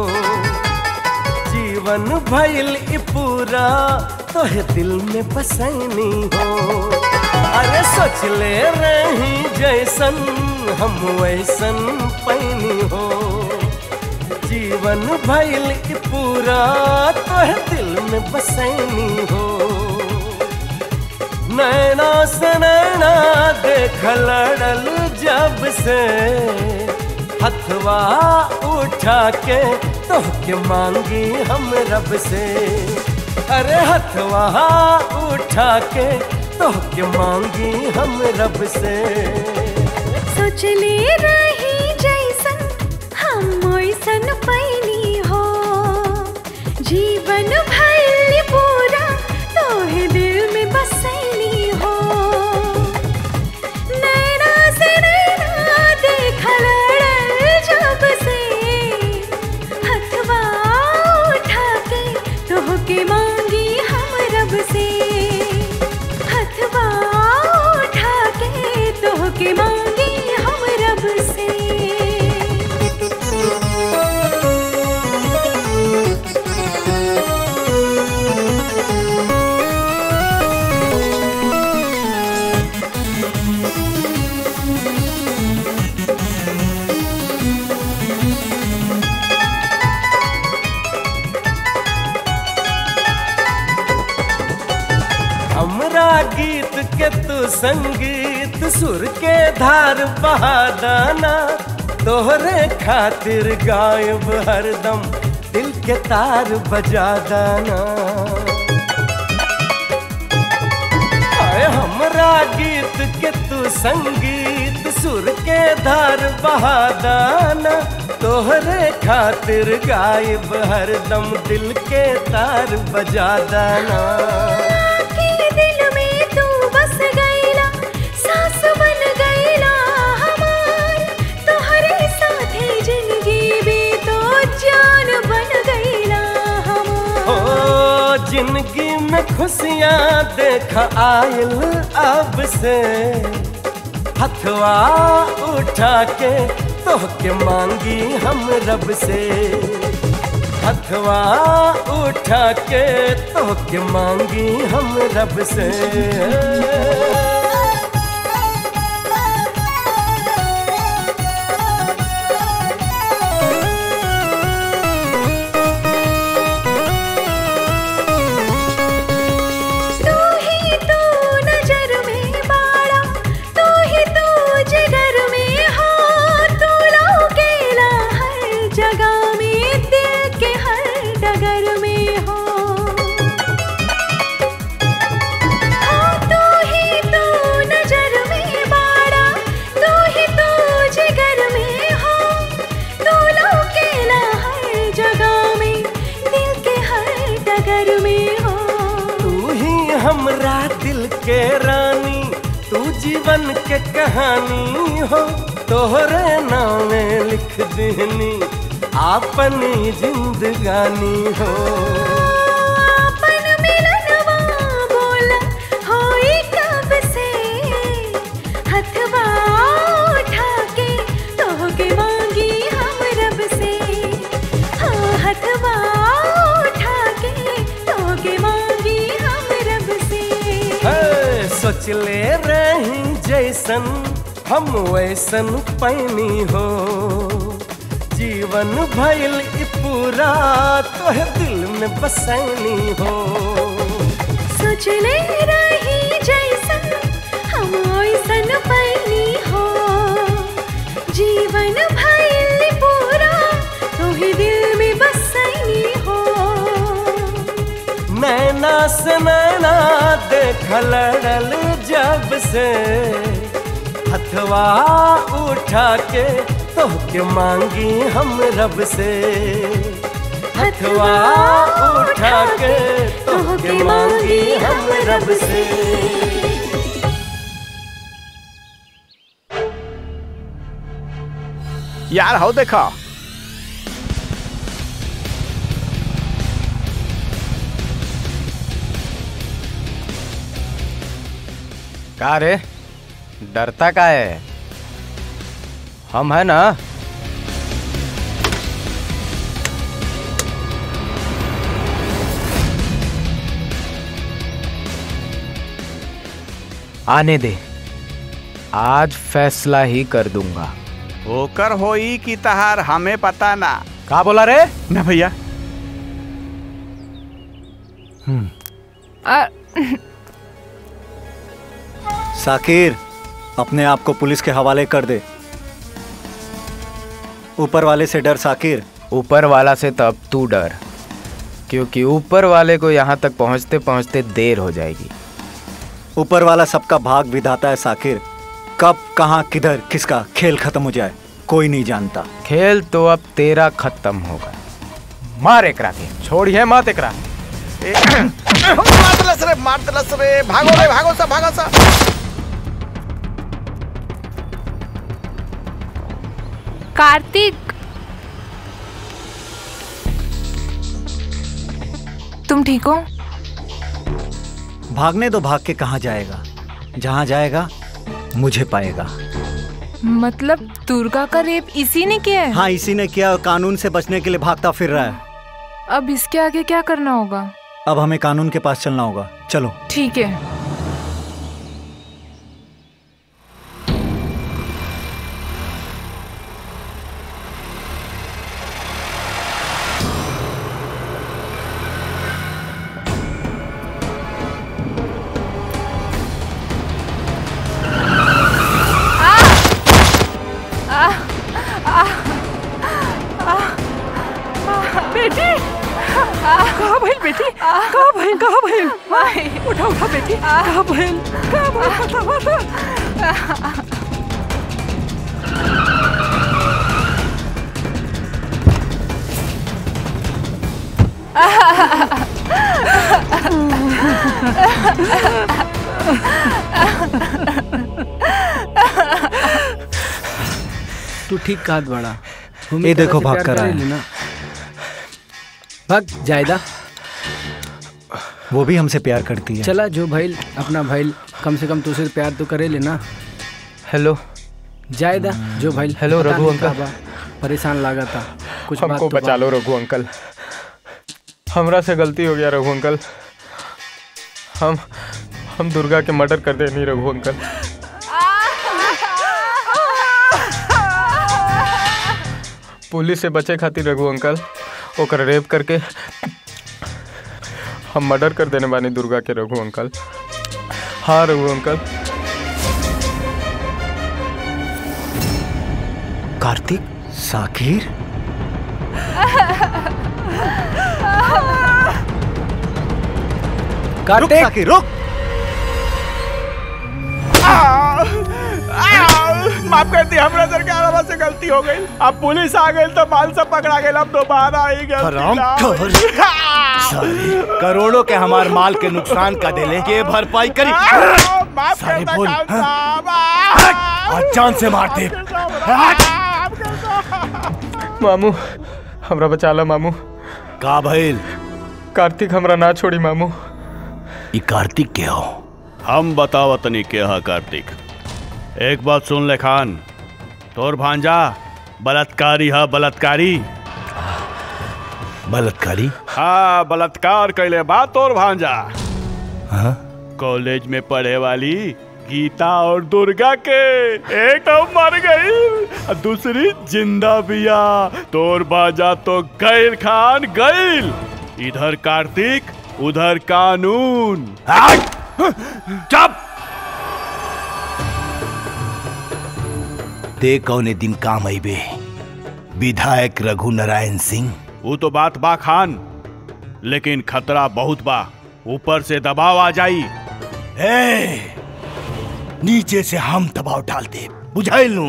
जीवन भइल ई पूरा तोहे दिल में बसैनी हो। अरे सोच ले रही जैसन हम वैसन पैनी हो। जीवन भइल ई पूरा तोहे दिल में बसैनी हो। नैना से नैना देख लड़ल जब से हथवा उठा के तोहके मांगी हम रब से। अरे हथवा उठा के तोहके मांगी हम रब से। सोच ले रही जैसन हम वैसन पैनी हो। जीवन भइल पूरा तोहे दिल में बसैनी हो। नैना से नैना देख लड़ल जब से हथवा उठा के तोहके मांगी हम रब से। हथवा उठा के तोहके मांगी हम रब से। हमरा गीत के तू संगीत सुर के धार बहादाना। तोहरे खातिर गायब हरदम दिल के तार बजा दाना। हमरा गीत के तू संगीत सुर के धार बहादाना तोहरे खातिर गायब हरदम दिल के तार बजा दाना के दिल में तू बस गईला सांस बन गईला हमार तोहरे साथे जिंदगी भी तो जान बन गईला हमार ओ जिंदगी में खुशियाँ देखा आयल अब से हथवा उठा के तोहके मांगी हम रब से हथवा उठा के तोहके मांगी हम रब से हमरा दिल के रानी तू जीवन के कहानी हो तोहरे नामे लिख देनी अपनी जिंदगानी हो अपन मिलनवा बोला होई कब से हथवा उठा के तोहके मांगी हम रब से हाँ हथवा उठा के तोहके मांगी हम रब से सोच ले रही जैसन हम वैसन पैनी हो जीवन भइल ई पूरा तोहे दिल में बसैनी हो सोच ले रही जैसन हम वैसन पैनी हो जीवन भइल ई पूरा तोहे दिल में बसैनी हो नैना से नैना देख लड़ल जब से हथवा उठा के तोहके मांगी हम रब से हथवा उठा के तोहके मांगी हम रब से यार हो देखो का रे डरता का है हम है ना आने दे आज फैसला ही कर दूंगा होकर होई की तहार हमें पता ना का बोला रे ना भैया साकिर अपने आप को पुलिस के हवाले कर दे ऊपर वाले से डर साकिर ऊपर वाला से तो अब तू डर क्योंकि ऊपर वाले को यहाँ तक पहुँचते पहुँचते देर हो जाएगी ऊपर वाला सबका भाग विधाता है साकिर कब कहाँ किधर किसका खेल खत्म हो जाए कोई नहीं जानता खेल तो अब तेरा खत्म होगा मार एकरा के छोड़िए मत एकरा मार दलस रे मार दलस रे भागो रे भागो सा भागो सा कार्तिक तुम ठीक हो भागने दो भाग के कहाँ जाएगा जहाँ जाएगा मुझे पाएगा मतलब दुर्गा का रेप इसी ने किया है हाँ इसी ने किया और कानून से बचने के लिए भागता फिर रहा है अब इसके आगे क्या करना होगा अब हमें कानून के पास चलना होगा चलो ठीक है भइल बेटी का भइल का भइल उठा उठा बेटी का भइल का भइल बता बता तू ठीक काट बड़ा ये देखो भाग कर आए। भाग जायदा वो भी हमसे प्यार करती है। चला जो भाई अपना भाई कम से कम तुझसे प्यार तो करे लेना। हेलो जायदा जो भाई हेलो रघु अंकल परेशान लगा था कुछ हमको बात तो बचा लो रघु अंकल हमरा से गलती हो गया रघु अंकल हम हम दुर्गा के मर्डर कर दे नहीं रघु अंकल पुलिस से बचे खातिर रघु अंकल ओकर रेप करके हम मर्डर कर देने बानी दुर्गा के रघु अंकल। हाँ रघु अंकल। कार्तिक साकिर कार्तिक साकिर रुक। माफ कर दी हमरा सरकार से गलती हो गई। अब पुलिस आ गई तो माल सब पकड़ा गए अब दोबारा आई गलती करोड़ों के हमार माल के नुकसान का दिले के भरपाई करी। सारे बोल आज जान से मार दे। मामू हमरा बचा ला मामू। का भइल? कार्तिक हमरा ना छोड़ी मामू। ये कार्तिक के हो? हम बतावत नहीं के हा कार्तिक। एक बात सुन ले खान, तोर भांजा बलात्कारी है बलात्कारी। बलात्कारी? हाँ बलात्कार कैले बा तोर भांजा। हाँ? कॉलेज में पढ़े वाली गीता और दुर्गा के एक तो मर गई दूसरी जिंदा बिया। तोर भांजा तो गैल खान गैल। इधर कार्तिक उधर कानून। चुप। ते कौने दिन काम आईबे विधायक रघु नारायण सिंह। वो तो बात बा खान लेकिन खतरा बहुत बा। ऊपर से दबाव आ जाई। ए, नीचे से हम दबाव डाल दे बुझाइल लू।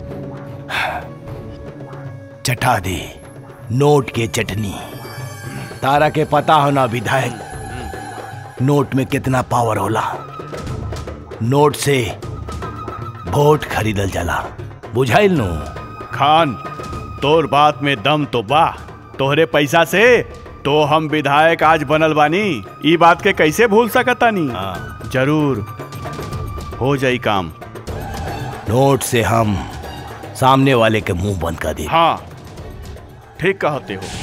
चटा दे नोट के चटनी। तारा के पता हो ना विधायक नोट में कितना पावर होला। नोट से वोट खरीदल जाला बुझाइल नु। खान तोर बात में दम तो बा। तोहरे पैसा से तो हम विधायक आज बनल बानी। ई बात के कैसे भूल सकता नहीं। जरूर हो जाई काम। नोट से हम सामने वाले के मुंह बंद कर दे। हाँ ठीक कहते हो।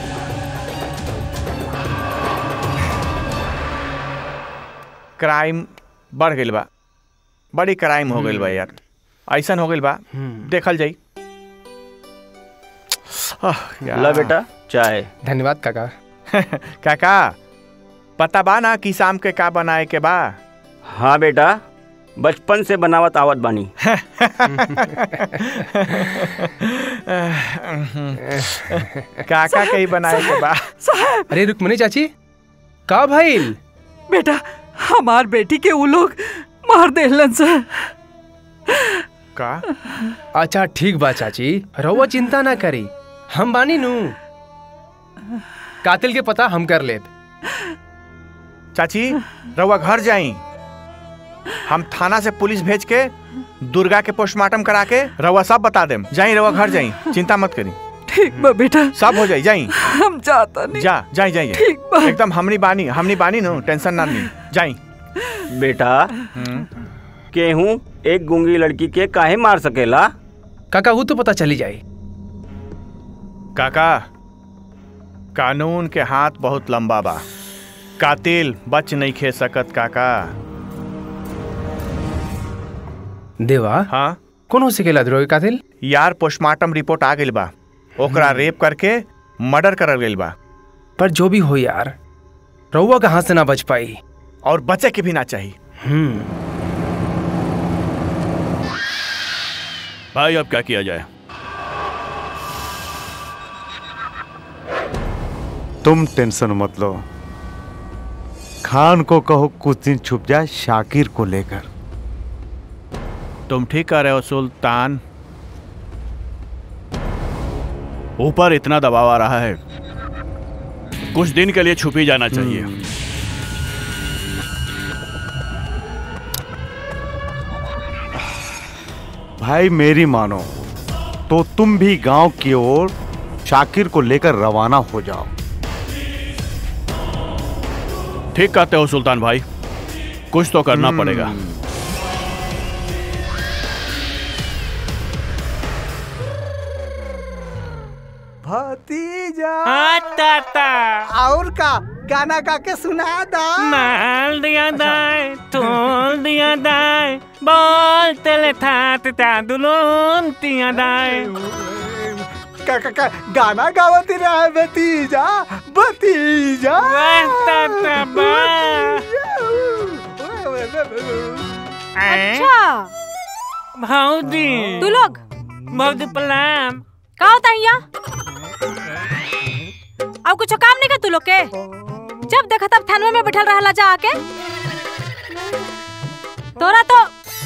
क्राइम बढ़ गई बा। बड़ी क्राइम हो गई बा यार। ऐसा हो गई बा देखल जाई। ला बेटा चाय। धन्यवाद काका। काका पता बा ना कि शाम के का बनाए के बा? हाँ बेटा बचपन से बनावत आवत बानी। काका के ही बनाए के बा। अरे रुक्मणी चाची का भाईल? बेटा हमार बेटी के वो लोग मार देलन से। का? अच्छा ठीक बा चाची रहुआ चिंता ना करी हम बानी नू। कातिल के पता हम कर लेब। चाची रहुआ घर जाई। हम थाना से पुलिस भेज के दुर्गा के पोस्टमार्टम करा के रहुआ सब बता देम। जाई रहुआ घर जाई चिंता मत करी। ठीक बा बेटा सब हो जाई। जाई हम जाता नहीं। जा जाई जाई ठीक बा। एकदम हमनी बानी हमनी बानी नो टेंशन ना ली। जाई बेटा केहू एक गूंगी लड़की के काहे मार सकेला? काका वो तो पता चली जाए। काका कानून के हाथ बहुत लंबा बा। कातिल बच नहीं खे सकत काका। देवा हाँ कौन हो सकेला द्रोही कातिल? यार पोस्टमार्टम रिपोर्ट आ गई बा। ओकरा रेप करके मर्डर करल गई बा। पर जो भी हो यार रहुआ कहाँ से ना बच पाई और बचे के भी ना चाहिए। हम्म भाई अब क्या किया जाए? तुम टेंशन मत लो। खान को कहो कुछ दिन छुप जाए शाकिर को लेकर। तुम ठीक कह रहे हो सुल्तान। ऊपर इतना दबाव आ रहा है, कुछ दिन के लिए छुप ही जाना चाहिए। भाई मेरी मानो तो तुम भी गांव की ओर शाकिर को लेकर रवाना हो जाओ। ठीक कहते हो सुल्तान भाई, कुछ तो करना पड़ेगा। भतीजा हाँ ताता। और का गाना गा के सुना दा। माल दिया दाए, तोल दिया दाए, बोल तेले थात तादुलोन तिया दाए। का, का, का, गाना गावती रहा है भतीजा भतीजा। अच्छा भाऊदी तू लोग भाऊदी प्रणाम। का होता है यहाँ? अब कुछ काम नहीं का तू लोग के? जब देखा तब थानवे में बैठल रहा जा आके। तोरा तो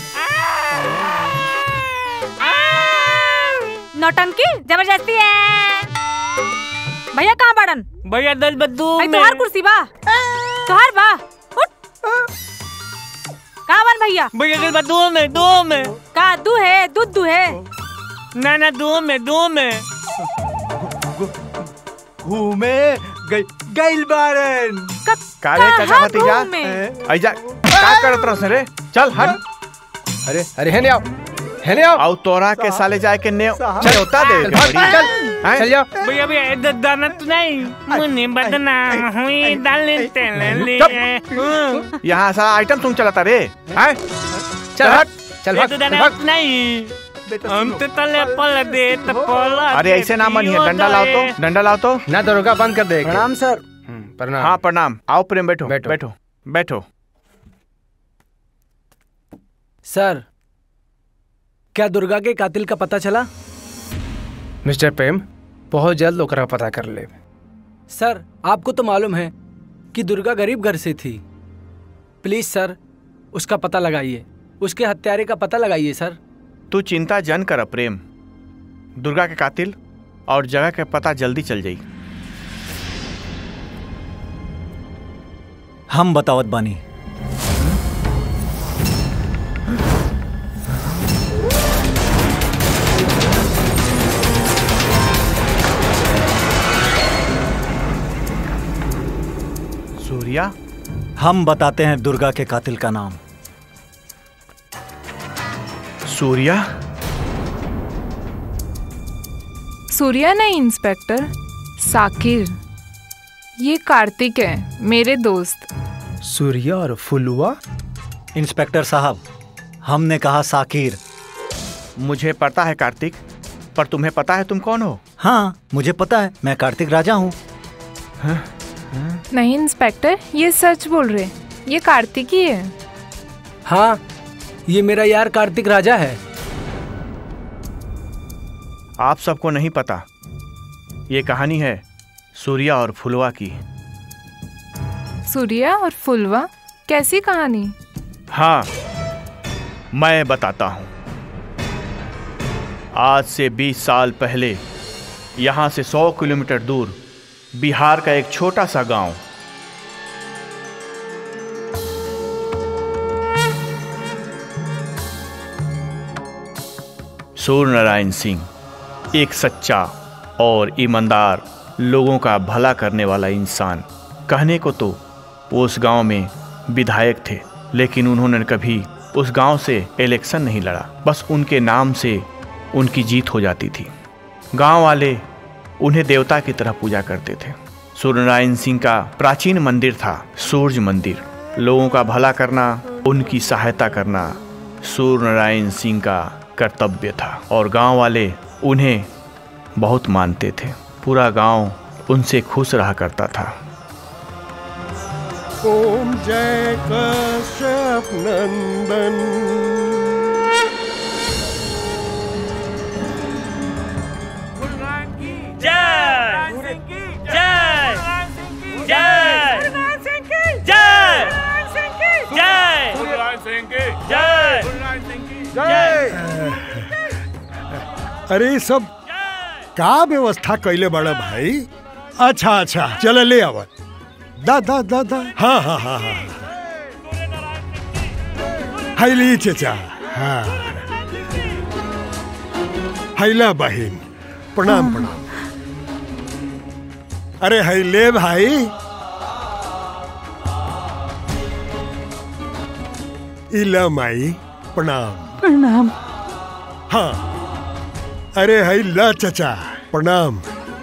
नौटंकी जबरदस्ती है। भैया कहाँ बाड़न? भैया दल बद्दू में। तोहार कुर्सी बा? तोहार बा? उठ। कहाँ बन भैया? भैया दल बद्दू में, दो में। का दू है? दूध दू है? ना ना दो में, दो में। घूमे गइल बारन। का रे चाचा भतीजा? आइजा का करत रहस रे? चल हट। अरे अरे है नहीं आओ, है नहीं आओ। आओ तोरा के साले जाए के ने चल होता दे। चल चल जाओ। भैया भैया इधर दाना तो नहीं, मुन्नी बदनाम हुई डालने तेल लिए। यहाँ सारा आइटम तुम चलाता रे? हैं? चल हट, चल भाग, दाना तो नहीं। हम तो तले पल दे तो पल। अरे ऐसे ना मनिए, डंडा लाओ तो, डंडा लाओ तो। ना दरोगा बंद कर दे। प्रणाम सर। प्रणाम। हाँ प्रणाम। आओ प्रेम बैठो बैठो बैठो बैठो। सर क्या दुर्गा के कातिल का पता चला? मिस्टर प्रेम बहुत जल्द ओकरा पता कर ले। सर आपको तो मालूम है कि दुर्गा गरीब घर से थी। प्लीज सर उसका पता लगाइए, उसके हत्यारे का पता लगाइए सर। तू चिंता जन कर प्रेम, दुर्गा के कातिल और जगह के पता जल्दी चल जाई। हम बतावत बानी। सूर्या? हम बताते हैं दुर्गा के कातिल का नाम। सूर्या? सूर्या नहीं इंस्पेक्टर, साकिर। ये कार्तिक है, मेरे दोस्त। सूर्या और फुलवा? इंस्पेक्टर साहब हमने कहा साकिर। मुझे पता है कार्तिक, पर तुम्हें पता है तुम कौन हो? हाँ मुझे पता है, मैं कार्तिक राजा हूँ। हाँ? नहीं इंस्पेक्टर, ये सच बोल रहे, ये कार्तिक ही है। हाँ ये मेरा यार कार्तिक राजा है। आप सबको नहीं पता, ये कहानी है सूर्या और फुलवा की। सूर्या और फुलवा? कैसी कहानी? हाँ मैं बताता हूँ। आज से बीस साल पहले यहाँ से सौ किलोमीटर दूर बिहार का एक छोटा सा गांव, सूर्य नारायण सिंह, एक सच्चा और ईमानदार लोगों का भला करने वाला इंसान। कहने को तो वो उस गांव में विधायक थे, लेकिन उन्होंने कभी उस गांव से इलेक्शन नहीं लड़ा। बस उनके नाम से उनकी जीत हो जाती थी। गांव वाले उन्हें देवता की तरह पूजा करते थे। सूर्य नारायण सिंह का प्राचीन मंदिर था सूर्य मंदिर। लोगों का भला करना, उनकी सहायता करना सूर्य नारायण सिंह का कर्तव्य था और गांव वाले उन्हें बहुत मानते थे। पूरा गांव उनसे खुश रहा करता था। ओम जय कश्यप नंदन। जय जय अरे सब का व्यवस्था कैले बड़ा भाई। अच्छा अच्छा चल ले आवा। दा दा दा दा हाँ हाँ हाँ हाँ हाइली चचा। हाँ हाइला बहन प्रणाम प्रणाम। अरे हाइले भाई। इला माई प्रणाम। प्रणाम। हाँ अरे हाइला चचा प्रणाम।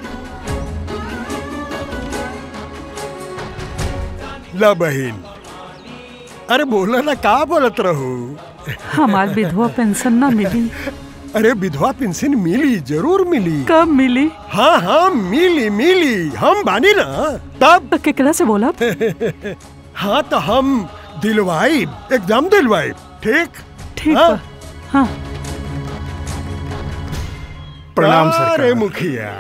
ला बहन। अरे बोला ना का बोलत रहू। हमार विधवा पेंशन ना मिली। अरे विधवा पेंशन मिली जरूर मिली। कब मिली? हाँ हाँ मिली मिली हम बानी ना तब। केकरा से बोला? हाँ तो हम दिलवाई एकदम दिलवाई। ठीक ठीक हाँ? हाँ। प्रणाम सरकार। अरे मुखिया।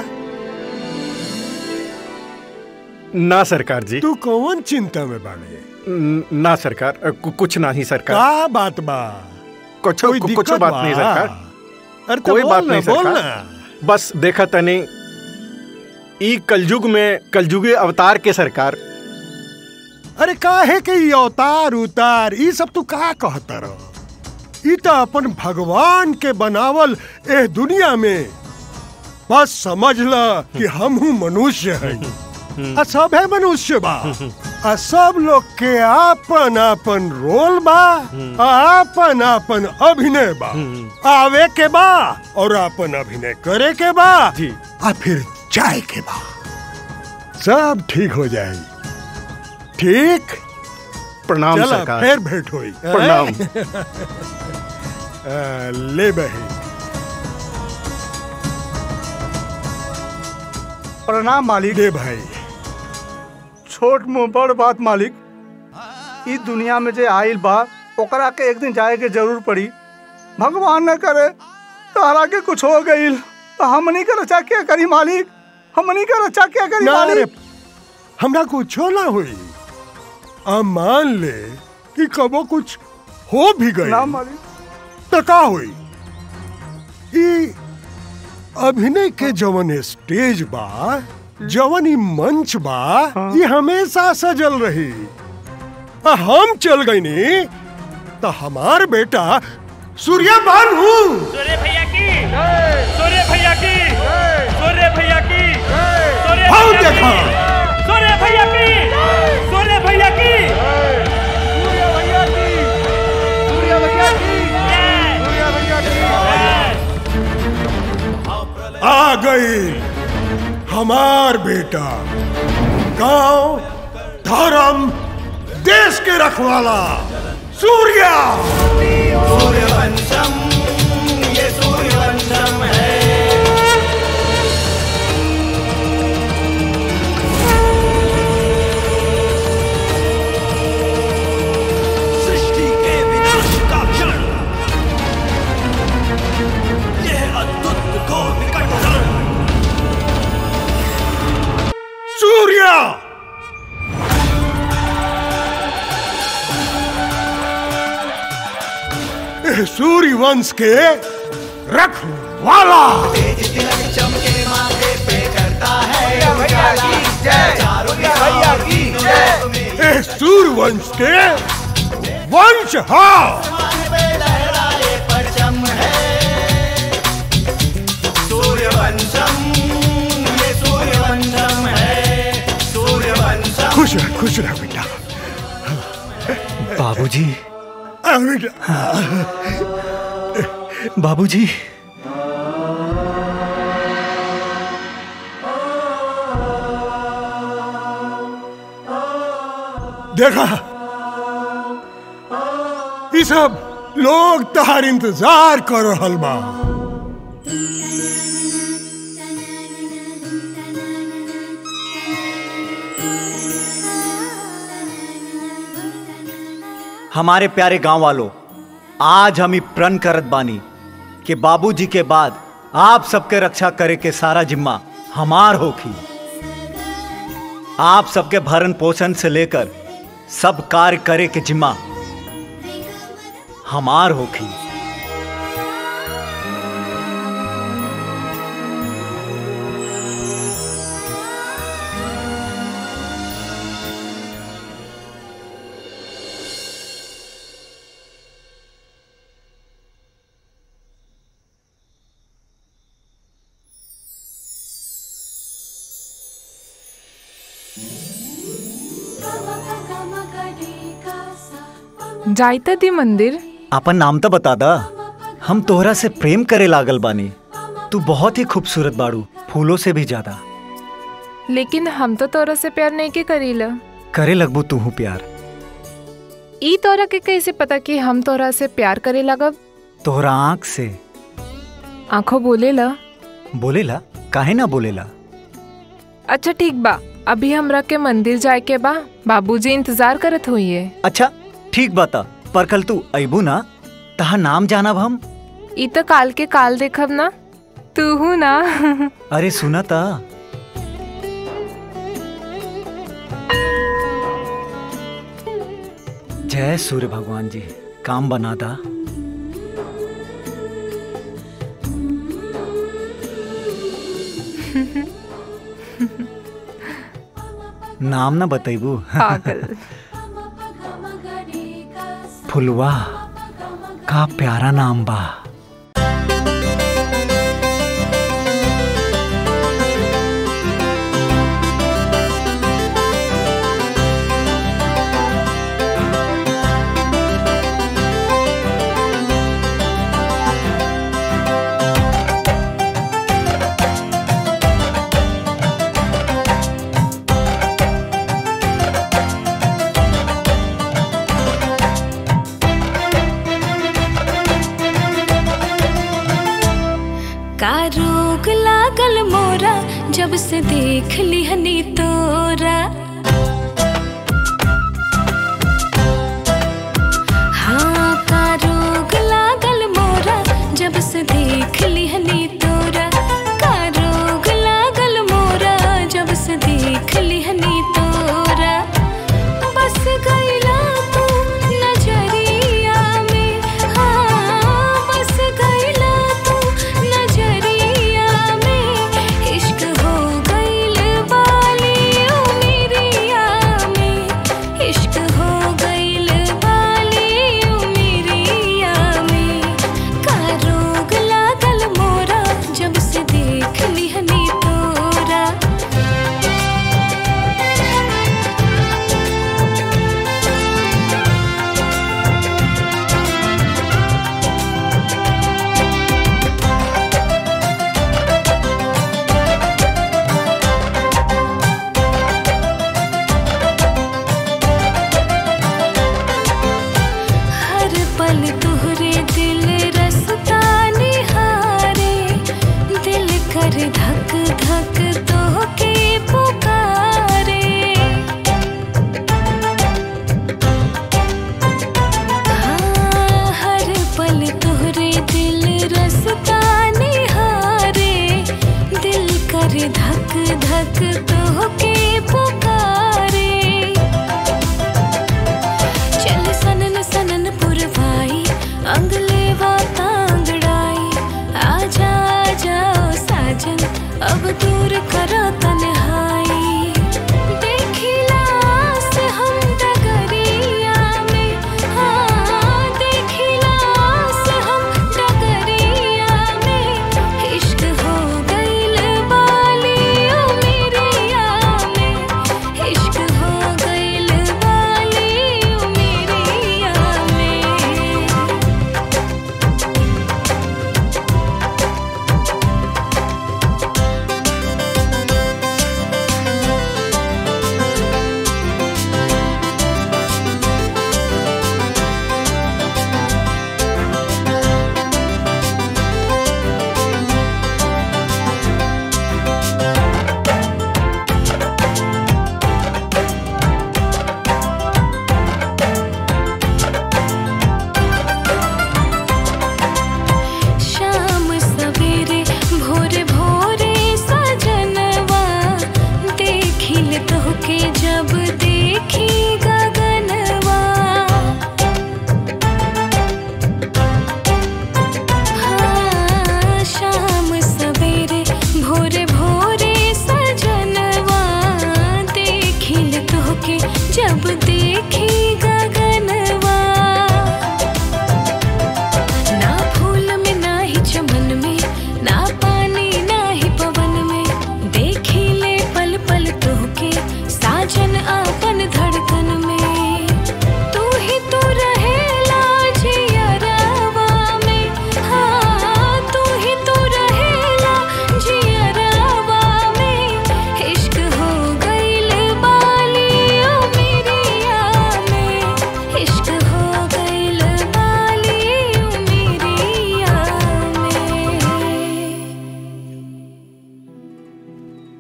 ना सरकार जी। तू कौन चिंता में बाड़े? ना सरकार कुछ नहीं सरकार। का बात बा? कुछ कुछ बात नहीं सरकार। अरे कोई बात नहीं सरकार। बस देखा तने ई कलयुग में कलयुगी अवतार के सरकार। अरे काहे के ई अवतार उतार ई सब तू का कहता रह। ई तो अपन भगवान के बनावल ए दुनिया में। बस समझ ल कि हम हूँ मनुष्य है। आ सब है मनुष्य बा। आ सब लोग के आपन आपन रोल बा। आपन आपन अभिनय बा। आवे के बा और आपन अभिनय करे के बा जी। आ फिर जाए के बा। सब ठीक हो जाए। ठीक प्रणाम सरकार। फिर भेंट हुई। प्रणाम। ले बहन। प्रणाम मालिक। दे भाई। छोट मुंह बड़ बात मालिक। इस दुनिया में जे आइल बा ओकरा के एक दिन जाए के जरूर पड़ी। भगवान न करे तारा के कुछ हो गईल तो हमनी के रचा क्या करी मालिक। हमनी के रचा क्या करी मालिक। हमरा कुछ ना हुई। आ मान ले कि कबो कुछ हो भी गई ना मालिक तो का हुई। ई अभिनय के जवन स्टेज बा जवन ई मंच बा हाँ। ये हमेशा सजल रही। आ हम चल गई नी तो हमार बेटा सूर्यभान हूँ। सूर्य भैया की सूर्य भैया की सूर्य भैया की सूर्य भाव देखा। सूर्य भैया की सूर्य भैया की सूर्य भैया की सूर्य भैया की सूर्य भैया की। आ गई हमार बेटा। गांव धर्म देश के रखवाला सूर्या। सूर्यवंशम ये सूर्यवंशम है। सृष्टि के विनाश का क्षण यह अद्भुत को विकट रण। सूर्या सूर्य वंश के रखवाला। तेज तिलक चमके माथे पे करता है उजाला। चारों दिशाओं की जय। सूर्य वंश के वंश हा। लहराए परचम है सूर्यवंशम ये सूर्यवंशम है सूर्यवंशम। खुश रह खुश रह बेटा। बाबूजी बाबूजी देखा ये सब लोग तहार इंतजार कर रहल बा। हमारे प्यारे गांव वालों, आज हम प्रण करत बानी कि बाबूजी के बाद आप सबके रक्षा करे के सारा जिम्मा हमार होखी। आप सबके भरण पोषण से लेकर सब कार्य करे के जिम्मा हमार होखी। जायता दी मंदिर। अपन नाम तो बता दा। हम तोहरा से प्रेम करे लागल बानी। तू बहुत ही खूबसूरत बाड़ू, फूलों से भी ज्यादा। लेकिन हम तो तोरा से प्यार नहीं के करीला। करे लगबू तू हूँ प्यार। ई तोरा के कैसे पता कि हम तोरा से प्यार करे लगब? तोहरा आँख से। आँखों बोलेला? बोलेला, काहे ना बोलेला। अच्छा ठीक बा, अभी हमरा के मंदिर जाए के बा, बाबूजी इंतजार करत होइए। अच्छा ठीक बाता, पर कल तू अबू ना, तहा नाम जानब हम। ई तो काल के काल देखब ना, तू हूँ ना। अरे सुना ता। जय सूर्य भगवान जी, काम बना दा। नाम ना बतैबू। पागल। फुलवा का प्यारा नाम बा। का रोग लागल मोरा जब से देख लिहनी तोरा। हाँ का रोग लागल मोरा जब से देख लिहनी तोरा। का रोग लागल मोरा जब से देख लिहनी तोरा। बस गईला तू नजरिया में, हाँ बस गईला तू नजरिया में। इश्क हो गईल बाली उमिरिया में, इश्क हो गईल बाली उमिरिया में। का रोग लागल मोरा जब से देख लिहनी तोरा। हर पल तुहरे दिल रसता निहारे। दिल कर धक धक तोहके पुकारे। हाँ हर पल तुहरे दिल रसता निहारे। दिल कर धक धक तोहके पुकारे। चल सनन सनन पुरवाई, अंगले वाता अंगड़ाई। आजा जाओ साजन, अब दूर करो तन्हाई। देखिला से हम डगरिया में, हाँ देखिला से हम डगरिया में। इश्क हो गईल बाली उमिरिया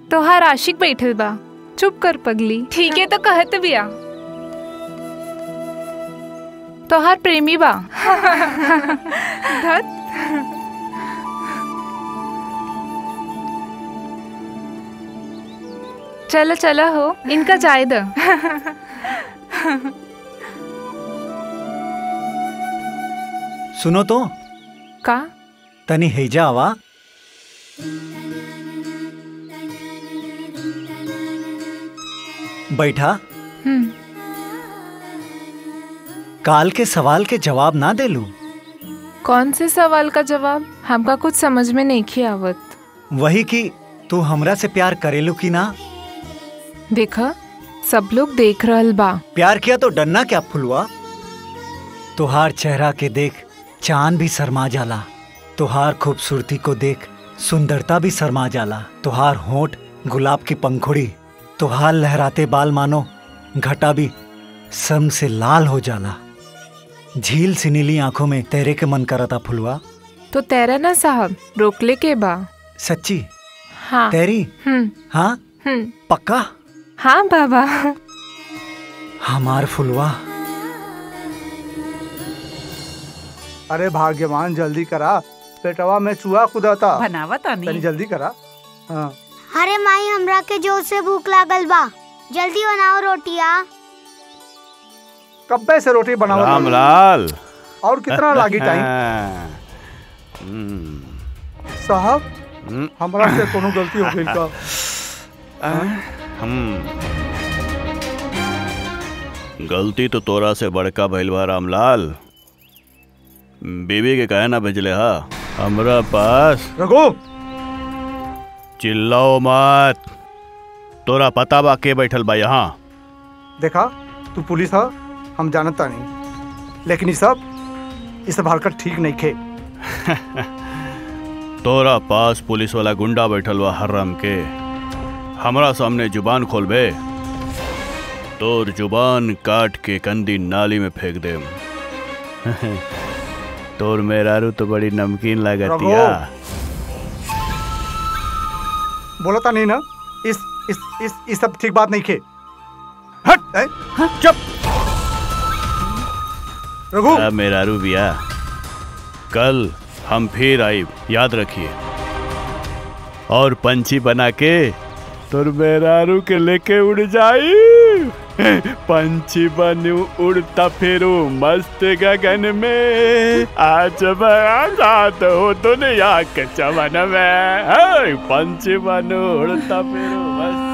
तोहार आशिक बैठल बा, चुप कर पगली। ठीक है तो कहत बिया, तोहार प्रेमी बा। धत। चलो चलो हो, इनका चाय दो। सुनो तो का तनी हेजा आवा। बैठा। हम्म। काल के सवाल के जवाब ना दे लू। कौन से सवाल का जवाब? हमका कुछ समझ में नहीं खे आवत। वही कि तू हमरा से प्यार करेलू की ना? देखा, सब लोग देख रहल बा। प्यार किया तो डरना क्या फुलवा? तुहार चेहरा के देख चांद भी शर्मा जाला, तुहार खूबसूरती को देख सुंदरता भी शर्मा जाला, तुहार होंठ गुलाब की पंखुड़ी, तुहार लहराते बाल मानो घटा भी सम से लाल हो जाला। झील सी नीली आंखों में तेरे के मन करता फुलवा। तो तेरा ना साहब, रोकले के बा। सच्ची? हाँ। तेरी? हम्म। हाँ? हम्म। पक्का? हाँ बाबा। हमार फुलवा। अरे भाग्यवान, जल्दी करा, पेटवा में चूहा कुदाता। बनावा तानी। तनी जल्दी करा। हाँ। अरे माई, हमरा के जोर से भूख लागल बा, जल्दी बनाओ रोटिया। कब्बे से रोटी बनाओ। रामलाल। और कितना लागी टाइम? साहब, हमरा से कोनो गलती हो गई का? गलती तो तोरा से बड़का भइल बा रामलाल। बीवी के कहे ना भेजले हा हमरा पास। रघु, चिल्लाओ मत। तोरा पता बा के बैठल बा यहाँ? देखा, तू पुलिस है, हम जानता नहीं, लेकिन ये सब ये सब हरकत ठीक नहीं खे। तोरा पास पुलिस वाला गुंडा बैठल बा हर्रम के, हमरा सामने जुबान खोलबे तोर जुबान काट के कंदी नाली में फेंक दे। तोर मेहरारू तो बड़ी नमकीन लागतिया। बोलता नहीं ना, इस इस इस इस सब ठीक बात नहीं खे। हट, ए, चुप। रघु, मेहरारू बिया, कल हम फिर आए, याद रखिए, और पंछी बना के तोर मेहरारू के लेके उड़ जाई। पंछी बनू उड़ता फिरू मस्त गगन में, आज मैं आजाद हो दुनिया के चमन में। पंछी बनू उड़ता फिरू मस्त।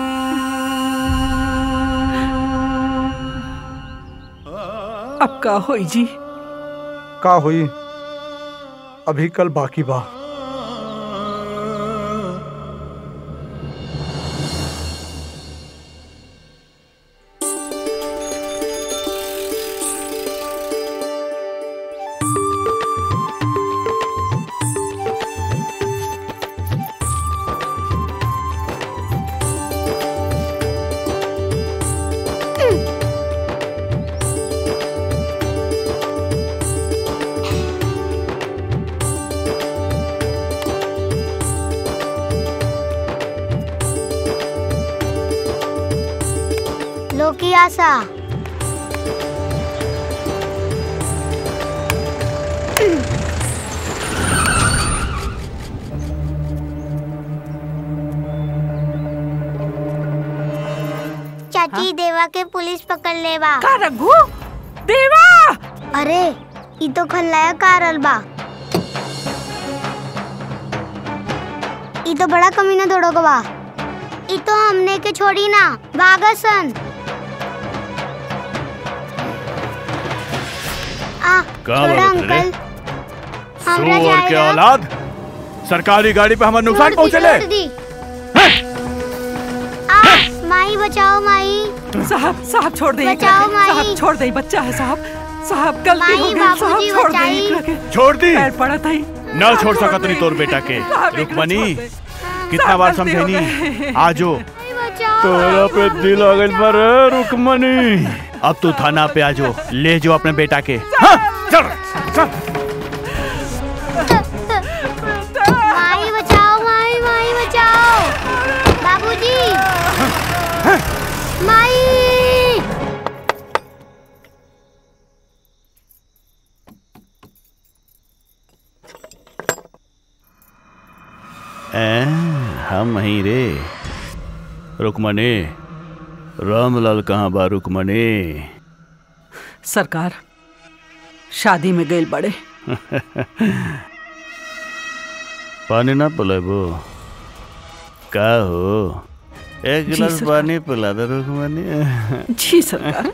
अब का होई जी? का हुई? अभी कल बाकी बा। लोकी आशा। चाची, देवा के पुलिस पकड़ लेवा। का रघु? देवा! अरे, ई तो खलनायक कारल बा। ई तो बड़ा कमीना दौड़ो गवा। ई तो हमने के छोड़ी ना, भागसन। आ, छोड़ा अंकल। हमरा सुअर के औलाद, सरकारी गाड़ी पे हमारा नुकसान पहुंचले। माई बचाओ माई। साहब साहब छोड़ दे। बचाओ माई। साहब छोड़ दे, बच्चा है साहब। साहब गलती हो गई साहब, छोड़ दे। छोड़ दी। पैर पड़ा था ही। ना छोड़ सकत नहीं तोर बेटा के। रुकमनी, कितना बार समझैनी, आजो तोरा पे दिल आ गइल पर रुकमनी। अब तू थाना पे आजो, ले जो अपने बेटा के। हाँ, चल, चल। माई बचाओ, माई माई बचाओ। बाबूजी हम ही रे रुकमनी। रामलाल कहाँ बा रुकमनी? सरकार शादी में गए बड़े। पानी ना पिलाबो का हो? एक जी गिलास सरकार। पानी पिला दे रुकमनी। जी सरकार।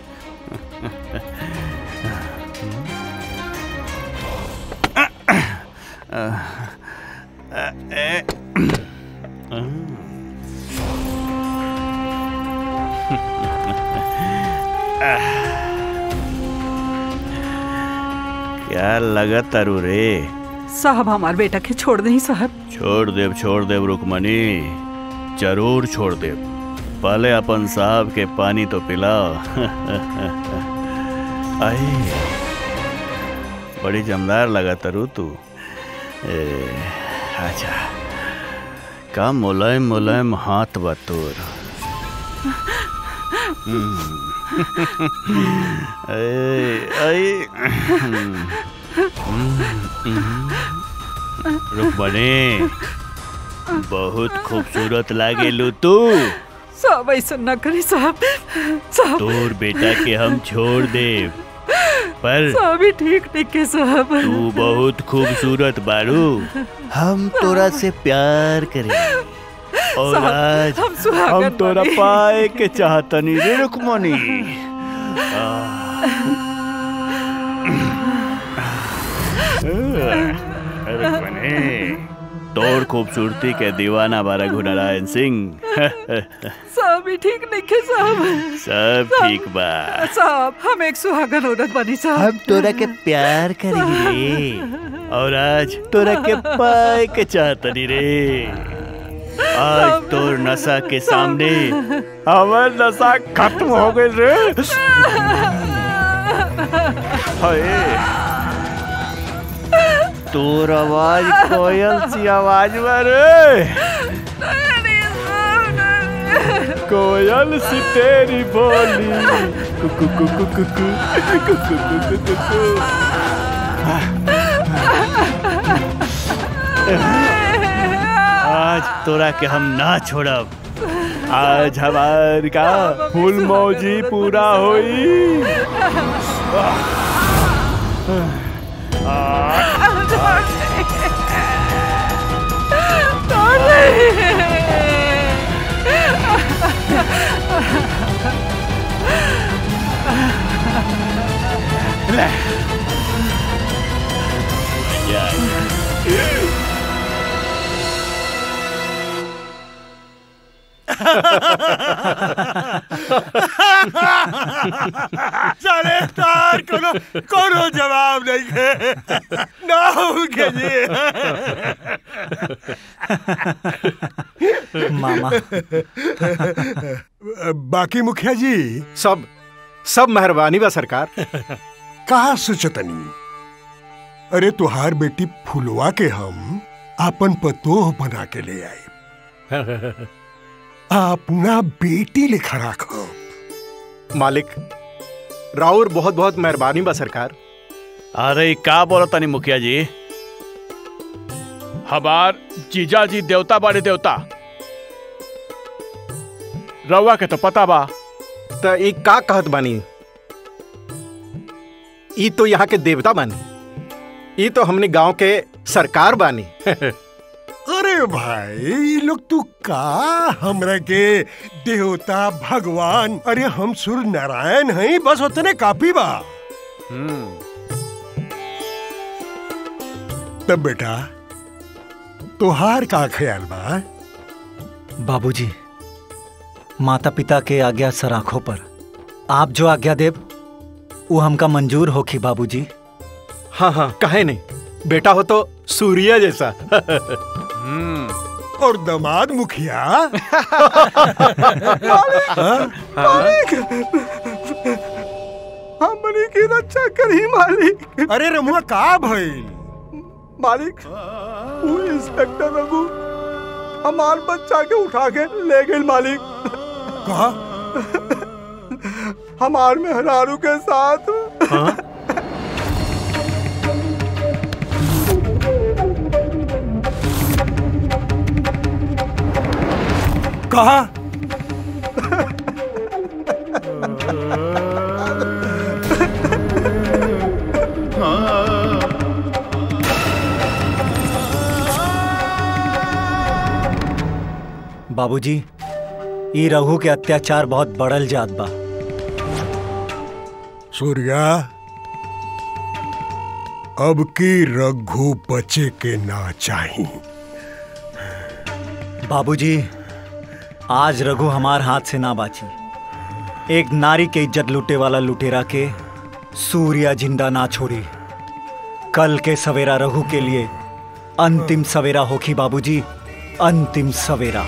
क्या लगा तारू रे? साहब हमार बेटा के छोड़ दें साहब। छोड़ देव छोड़ देव रुकमनी, जरूर छोड़ देव। पहले अपन साहब के पानी तो पिलाओ। आई बड़ी जमदार लगा तारू तू। ए, अच्छा का मुलायम मुलायम हाथ बा तोर। रुकमनी बहुत खूबसूरत लागे लू तू। साहब ऐसा न करी साहब। साहब तोर बेटा के हम छोड़ दे, पर साहब ही ठीक नहीं के साहब। तू बहुत खूबसूरत बारू। हम तोरा से प्यार करें और साहब, आज हम सुहागन हम तोरा बानी। पाए के चाहतनी रे रुकमनी। रुकमनी तोर खूबसूरती के दीवाना बारा गुनारायण सिंह। साहब ही ठीक नहीं के साहब। सब ठीक बा। साहब हम एक सुहागन औरत बनी साहब। हम तोरा के प्यार करेंगे और आज तोरा के पाए के चाहतनी रे। आज तोर नशा के सामने हमार नशा खत्म हो गई रे। हाय तोर आवाज कोयल सी आवाज में रे। कोयल सी तेरी बोली कुकु कुकु कुकु कुकु कुकु कुकु। आज तोरा के हम ना छोड़ब। आज हमार का फुल मौजी पूरा होई। ले चले तार कोनो कोनो जवाब नहीं है ना उनके जी। मामा बाकी मुखिया जी सब सब मेहरबानी बा सरकार। कहा सोचतनी? अरे तुहार बेटी फुलवा के हम अपन पतोह बना के ले आए। अपना बेटी लिखा राखो। मालिक राउर बहुत बहुत मेहरबानी बा सरकार। अरे का बोलो तनी मुखिया जी? हमार जीजा जी देवता बाड़े देवता। रउआ के तो पता बा। तो ई का कहत बानी? ई तो यहाँ के देवता बानी। ई तो हमने गांव के सरकार बानी। अरे भाई ये लोग तू का हमरा के देवता भगवान, अरे हम सूर्य नारायण हैं, बस उतने काफी बा। तब बेटा तोहार का ख्याल बा? बाबूजी माता पिता के आज्ञा सराखों पर आप जो आज्ञा देव वो हमका मंजूर होखी बाबूजी। हाँ हाँ काहे नहीं, बेटा हो तो सूर्य जैसा। और दामाद मुखिया मालिक हमनी की रक्षा करी मालिक। अरे रमुआ का भइल? मालिक वो इंस्पेक्टर रघु हमार बच्चा के उठा के ले गए मालिक। कहा? हमार मेहरारू के साथ। हाँ? कहा? बाबूजी, ई रघु के अत्याचार बहुत बढ़ल जात बा। सूर्या, अब की रघु बचे के ना चाहिए। बाबूजी, आज रघु हमार हाथ से ना बाची। एक नारी के इज्जत लूटे वाला लुटेरा के सूर्या जिंदा ना छोड़ी। कल के सवेरा रघु के लिए अंतिम सवेरा होखी बाबूजी, अंतिम सवेरा।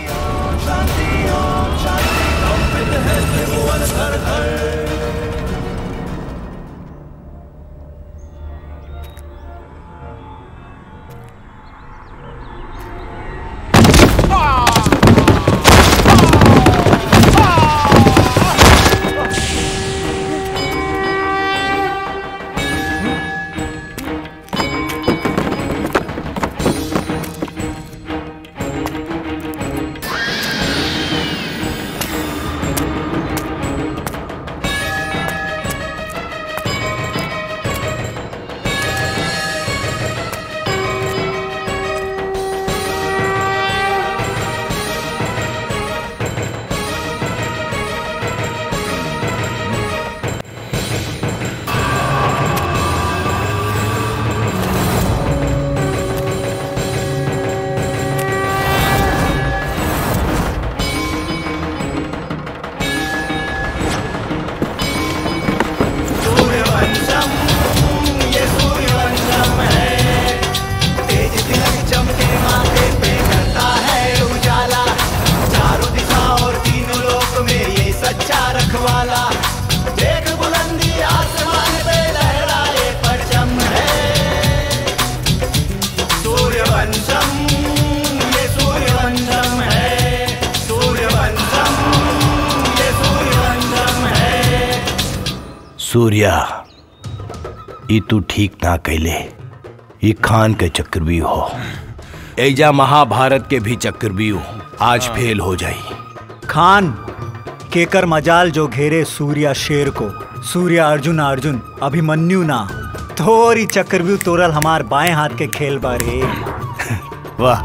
सूर्या, ई तू ठीक ना कैले। ई खान के चक्रव्यूह हो। एजा महाभारत के भी चक्रव्यूह आज फेल हो जाई। खान, केकर मजाल जो घेरे सूर्या शेर को। सूर्या अर्जुन अर्जुन अभिमन्यु ना। थोड़ी चक्रव्यूह तोरल हमार बाएं हाथ के खेल बारे। वाह,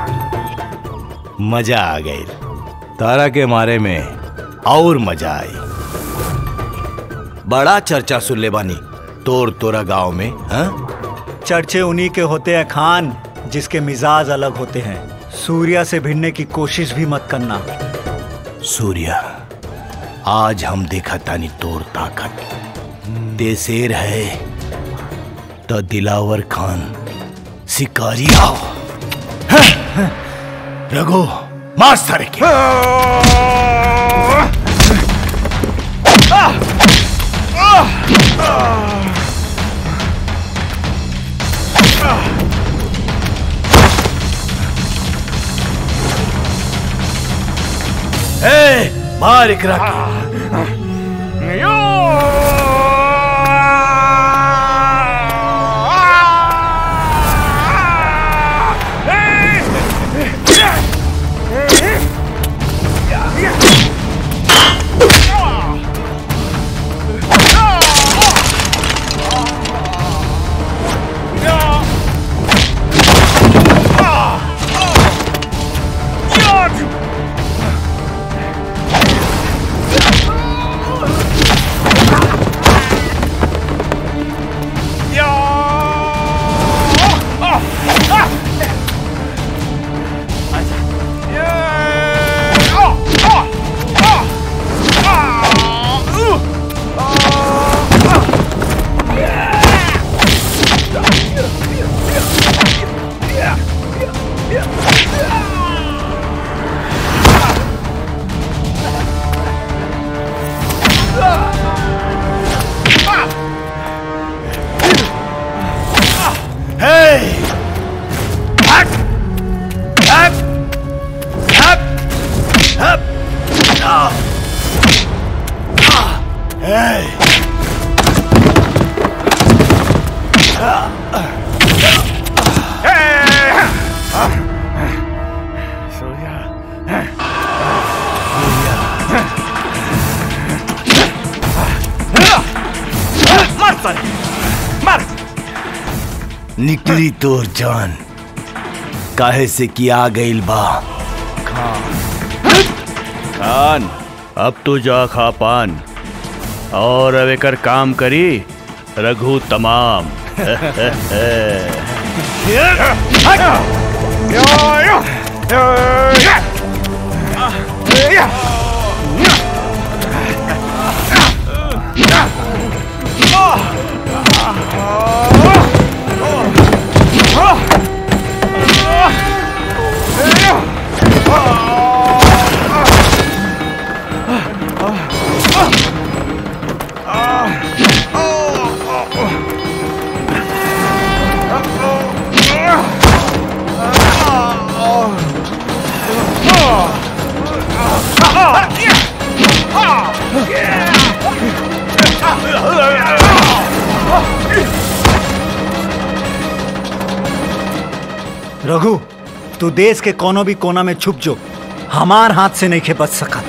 मजा आ गई। तारा के मारे में और मजा आई। बड़ा चर्चा सुन ले बानी तोर तोरा गांव में। हा? चर्चे उन्हीं के होते हैं खान, जिसके मिजाज अलग होते हैं। सूर्या से भिड़ने की कोशिश भी मत करना। सूर्या, आज हम देखा तानी तोर ताकत। दे शेर है तो दिलावर खान शिकारी आओ। रघु, मार सारे के। ए, मार इकरा की। निकली तोर जान, काहे से कि आ गइल बा खान। अब तो जा खा पान और अब एकर काम करी रघु तमाम। रघु, तू देश के कोनो भी कोना में छुप जो, हमार हाथ से नहीं खे बच सका।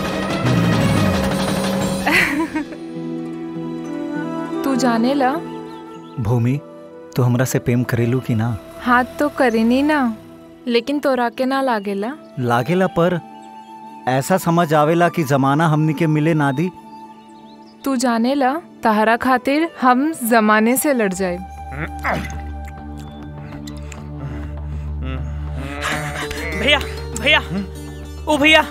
तू जाने ला भूमि, तू हमरा से प्रेम करेलू कि ना? हाथ तो करे नहीं ना, लेकिन तोरा के ना लागेला। लागेला पर ऐसा समझ आवेला कि जमाना हमनी के मिले ना दी। तू जाने ला तहरा खातिर हम जमाने से लड़ जाए। भैया भैया ओ भैया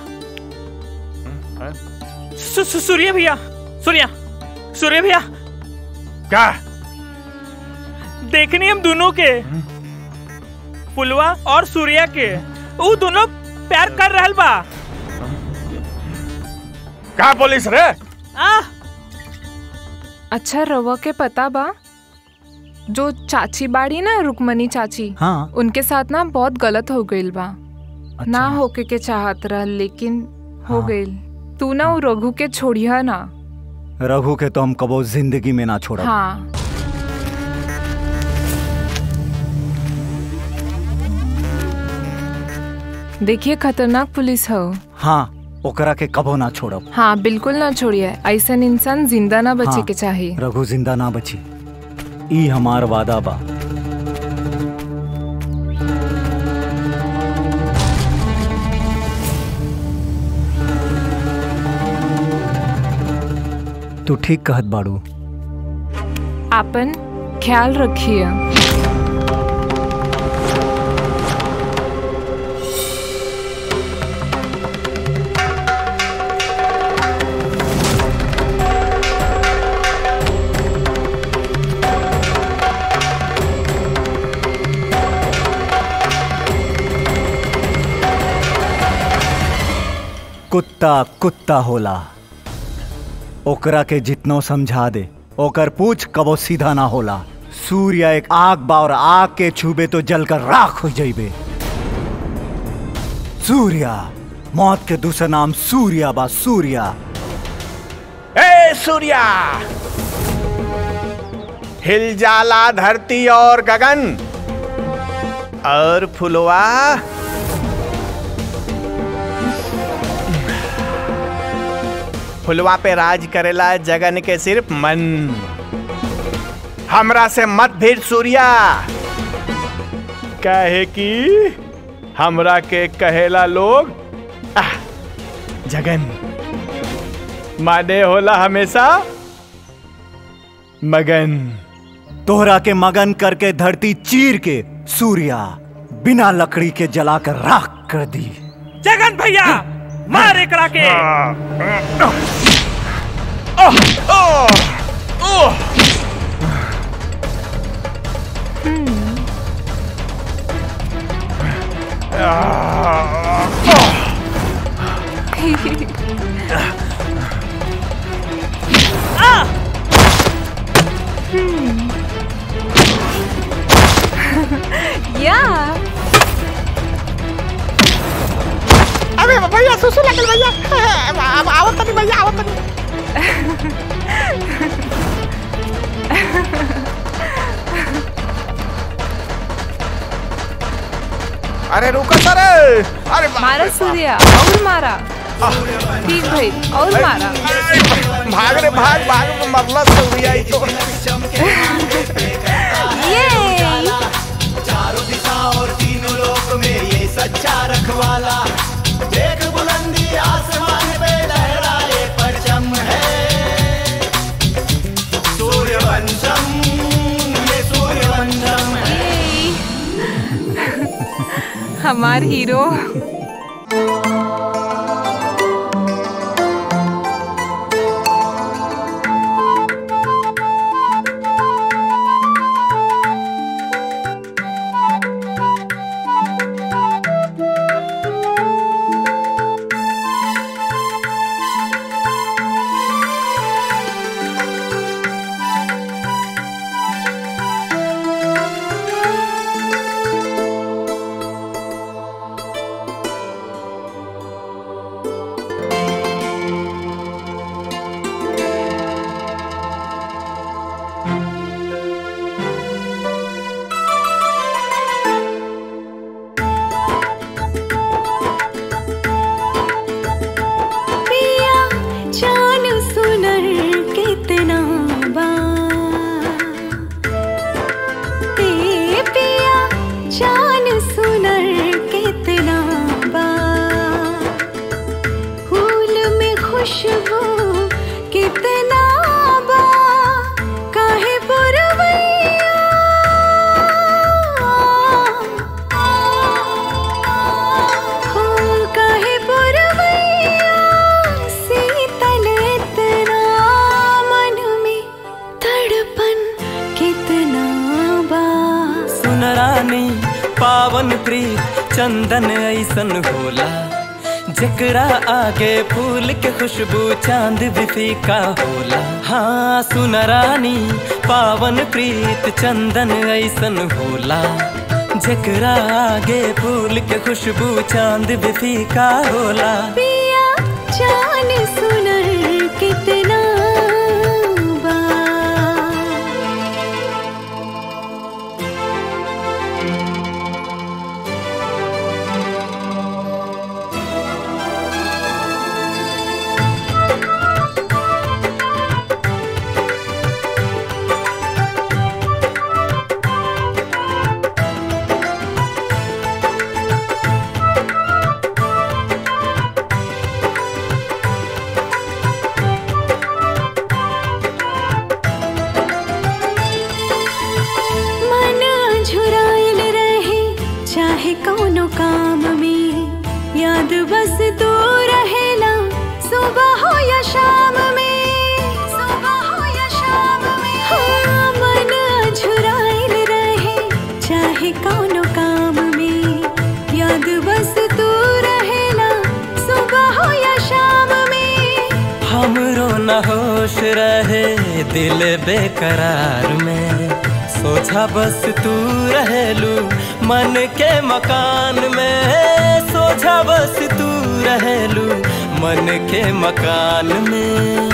सु, सु, सूर्य भैया सूर्या सूर्य भैया क्या देखनी हम दोनों के फुलवा और सूर्या के वो दोनों प्यार कर रहल बा। क्या पुलिस रे? आ अच्छा रवा के पता बा जो चाची बाड़ी ना रुक्मणी चाची, हाँ। उनके साथ ना बहुत गलत हो गइल बा। अच्छा। ना होके के चाहत रह लेकिन हो गइल। तू ना वो रघु के छोड़िया ना। रघु के तो हम कबो जिंदगी में ना छोड़ा। हाँ। देखिए खतरनाक पुलिस हो। हाँ, ओकरा के कबो ना छोड़ब। हाँ बिल्कुल ना छोड़िए, ऐसा इंसान जिंदा ना बचे हाँ, के चाहे। रघु जिंदा ना बची, ई हमार वादा बा। तू ठीक कहत बाड़ू। आपन ख्याल रखिए। कुत्ता कुत्ता होला, ओकरा के जितनो समझा दे ओकर पूछ कबो सीधा ना होला। सूर्य एक आग बा और आग के छूबे तो जलकर राख हो जाइबे। सूर्य मौत के दूसरा नाम सूर्या बा। सूर्या ए सूर्या, हिल जाला धरती और गगन और फुलवा फुलवा पे राज करेला जगन के सिर्फ मन। हमरा से मत भिड़ सूर्या, कहे कि हमरा के कहेला लोग आह, जगन माने होला हमेशा मगन। तोहरा के मगन करके धरती चीर के सूर्या बिना लकड़ी के जलाकर राख कर दी। जगन भैया मार एकरा के। या अरे भैया सुसु लगल भैया, आवत नहीं भैया आवत नहीं। अरे रुको सर, अरे मारा सूर्या और मारा। ठीक भाई और मारा। भाग रे भाग भाग, मरला सूर्या ही तो। ये सच्चा रखवाला। देख बुलंदी आसमान पे लहराए परचम है सूर्यवंशम, ये सूर्यवंशम है। हमार हीरो। पावन प्रीत चंदन ऐसन होला, जकरा आगे फूल के खुशबू चांद भी फीका होला। हाँ सुन रानी पावन प्रीत चंदन ऐसन होला, जकरा आगे फूल के खुशबू चांद भी फीका होला। पिया जान सुनर कितना कौनो काम में याद बस तू रहेला, सुबह हो या शाम में, सुबह हो या शाम में। हाँ मन झुराइल रहे चाहे कौनो काम में, याद बस तू रहेला, सुबह हो या शाम में। हमरो न होश रहे दिल बेकरार में, सोचा बस तू रहेलू मन के मकान में, सोचा बस तू रहेलू मन के मकान में।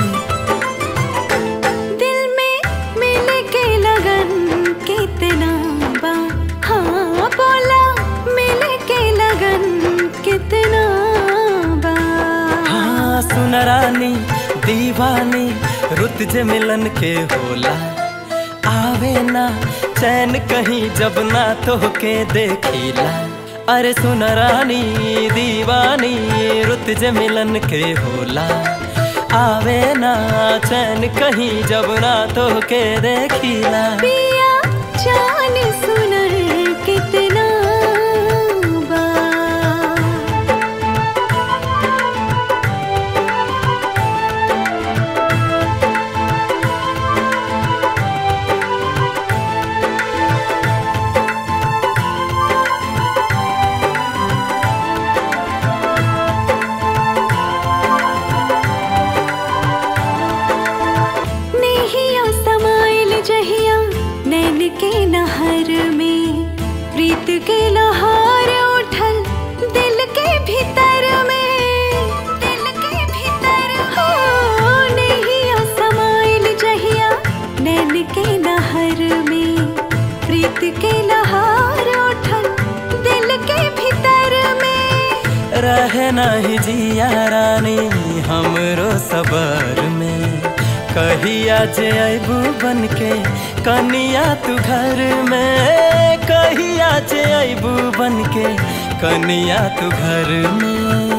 दिल में मिल के लगन कितना बा, हाँ बोला मिल के लगन कितना बा। हाँ सुन रानी दीवानी रुत जे मिलन के होला, आवे ना चैन कहीं जब ना तो के देखिला। अरे सुन रानी दीवानी रुत जे मिलन के होला, आवे ना चैन कहीं जब ना तो के देखिला। पिया जान सुनर कितना के नहर में, प्रीत के लहर उठल दिल के भीतर में, दिल के भीतर हो नहीं समाइल जहिया नैन के नहर में, प्रीत के लहर उठल दिल के भीतर में। रहे नहीं जिया रानी हमरो सबर में, कहिया जे अबू बन के कनिया तू घर में, कहिया जे अबू बन के कनिया तू घर में।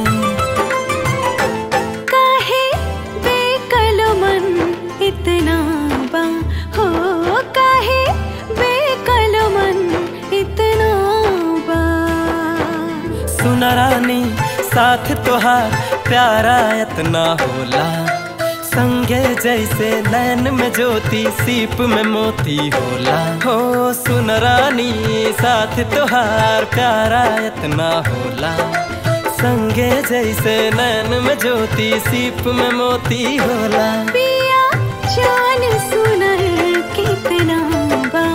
काहे बेकलो मन इतना बा हो, काहे बेकलो मन इतना बा। सुना रानी साथ तोहार प्यारा इतना होला, संगे जैसे नैन में ज्योति सीप में मोती होला। हो सुन रानी साथ तोहार प्यारा इतना होला, संगे जैसे नैन में ज्योति सीप में मोती होला। पिया जान सुनर कितना बा,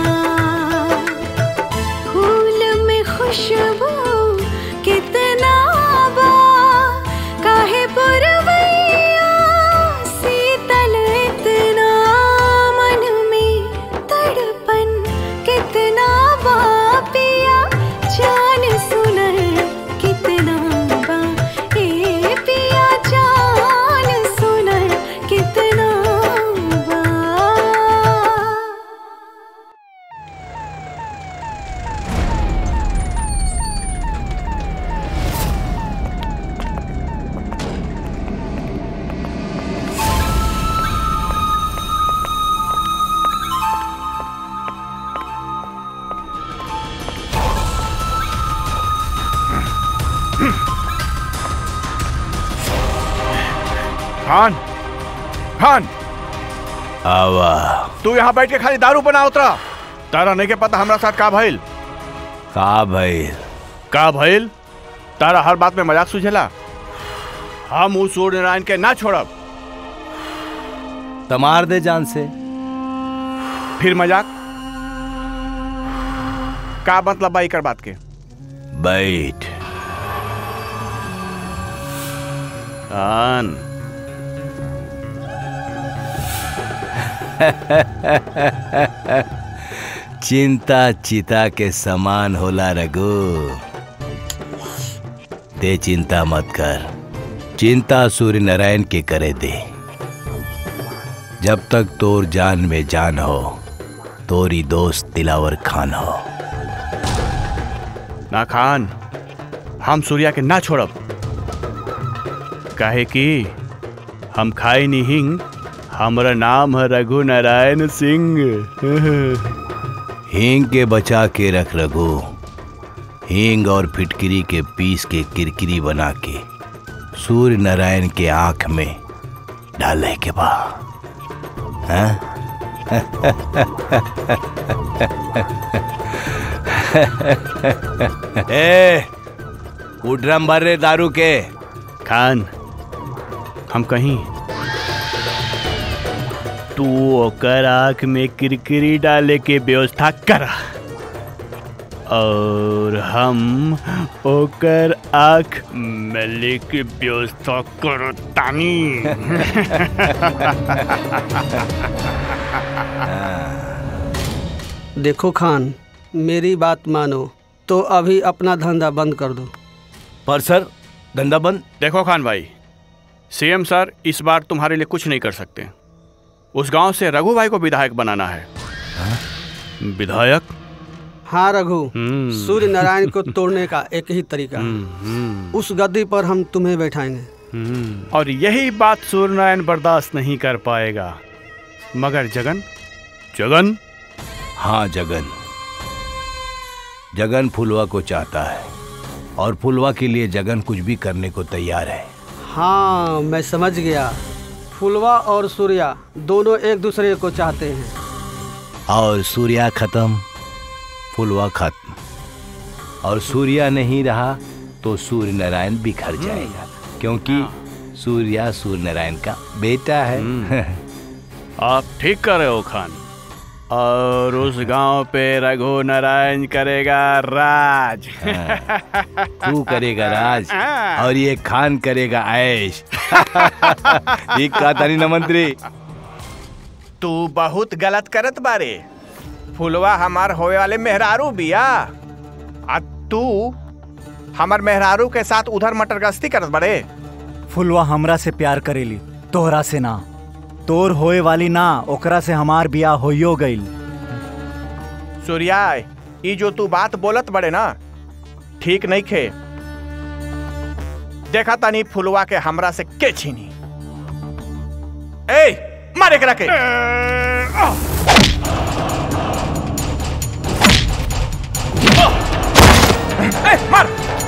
फूल में खुशबू कितना बा। काहे पुरवैया शीतल इतना, मन में तड़पन कितना बा। पिया जान सुनर कितना बा, ए पिया जान सुनर कितना बा। खान, खान, आवा। तू यहाँ बैठ के खाली दारू बना उतरा। तारा नहीं के पता हमरा साथ का भइल? का भइल? का भइल? तारा हर बात में मजाक सुझेला। हम उस सूर्य नारायण के ना छोड़ब। तमार दे जान से। फिर मजाक? का मतलब बाई कर बात के? बैठ। खान, चिंता चिता के समान होला रघु। ते चिंता मत कर, चिंता सूर्य नारायण के करे दे। जब तक तोर जान में जान हो, तोरी दोस्त दिलावर खान हो। ना खान, हम सूर्या के ना छोड़ब। काहे कि हम खाई नहीं हिंग, हमारा नाम है रघु नारायण सिंह। हींग के बचा के रख रघु, हींग और फिटकिरी के पीस के किरकिरी बना के सूर्य नारायण के आंख में डाले के बा। हाँ? ए, उड्रम भर रे दारू के। खान, हम कहीं तू ओकर आँख में किरकिरी डाले के व्यवस्था करा और हम ओकर आँख में लेके व्यवस्था करो तानी। देखो खान, मेरी बात मानो तो अभी अपना धंधा बंद कर दो। पर सर, धंधा बंद? देखो खान भाई, सीएम सर इस बार तुम्हारे लिए कुछ नहीं कर सकते। उस गांव से रघु भाई को विधायक बनाना है। विधायक? हाँ रघु, सूर्य नारायण को तोड़ने का एक ही तरीका है। उस गद्दी पर हम तुम्हें बैठाएंगे। और यही बात सूर्य नारायण बर्दाश्त नहीं कर पाएगा। मगर जगन, जगन? हाँ जगन, जगन फुलवा को चाहता है और फुलवा के लिए जगन कुछ भी करने को तैयार है। हाँ मैं समझ गया, फुलवा और सूर्या दोनों एक दूसरे को चाहते हैं। और सूर्या खत्म, फुलवा खत्म, और सूर्या नहीं रहा तो सूर्य नारायण बिखर जाएगा, क्योंकि सूर्या सूर्य नारायण का बेटा है। आप ठीक कर रहे हो खान। और उस गांव पे रघु नारायण करेगा राज। तू करेगा राज और ये खान करेगा ऐश। ठीक कहा तानी न मंत्री। तू बहुत गलत करत बारे। फुलवा हमार होए वाले मेहरारू बिया, आ तू हमार मेहरारू के साथ उधर मटर गश्ती करत बारे। फुलवा हमरा से प्यार करेली, तोहरा से ना। तोर होए वाली ना, ओकरा से हमार बियाह होइयो गईल। सूर्या, ई जो तू बात बोलत बड़े ना, ठीक नहीं खे। देखा तनी फुलवा के हमरा से के छीनी। ए मारे करा के ए मार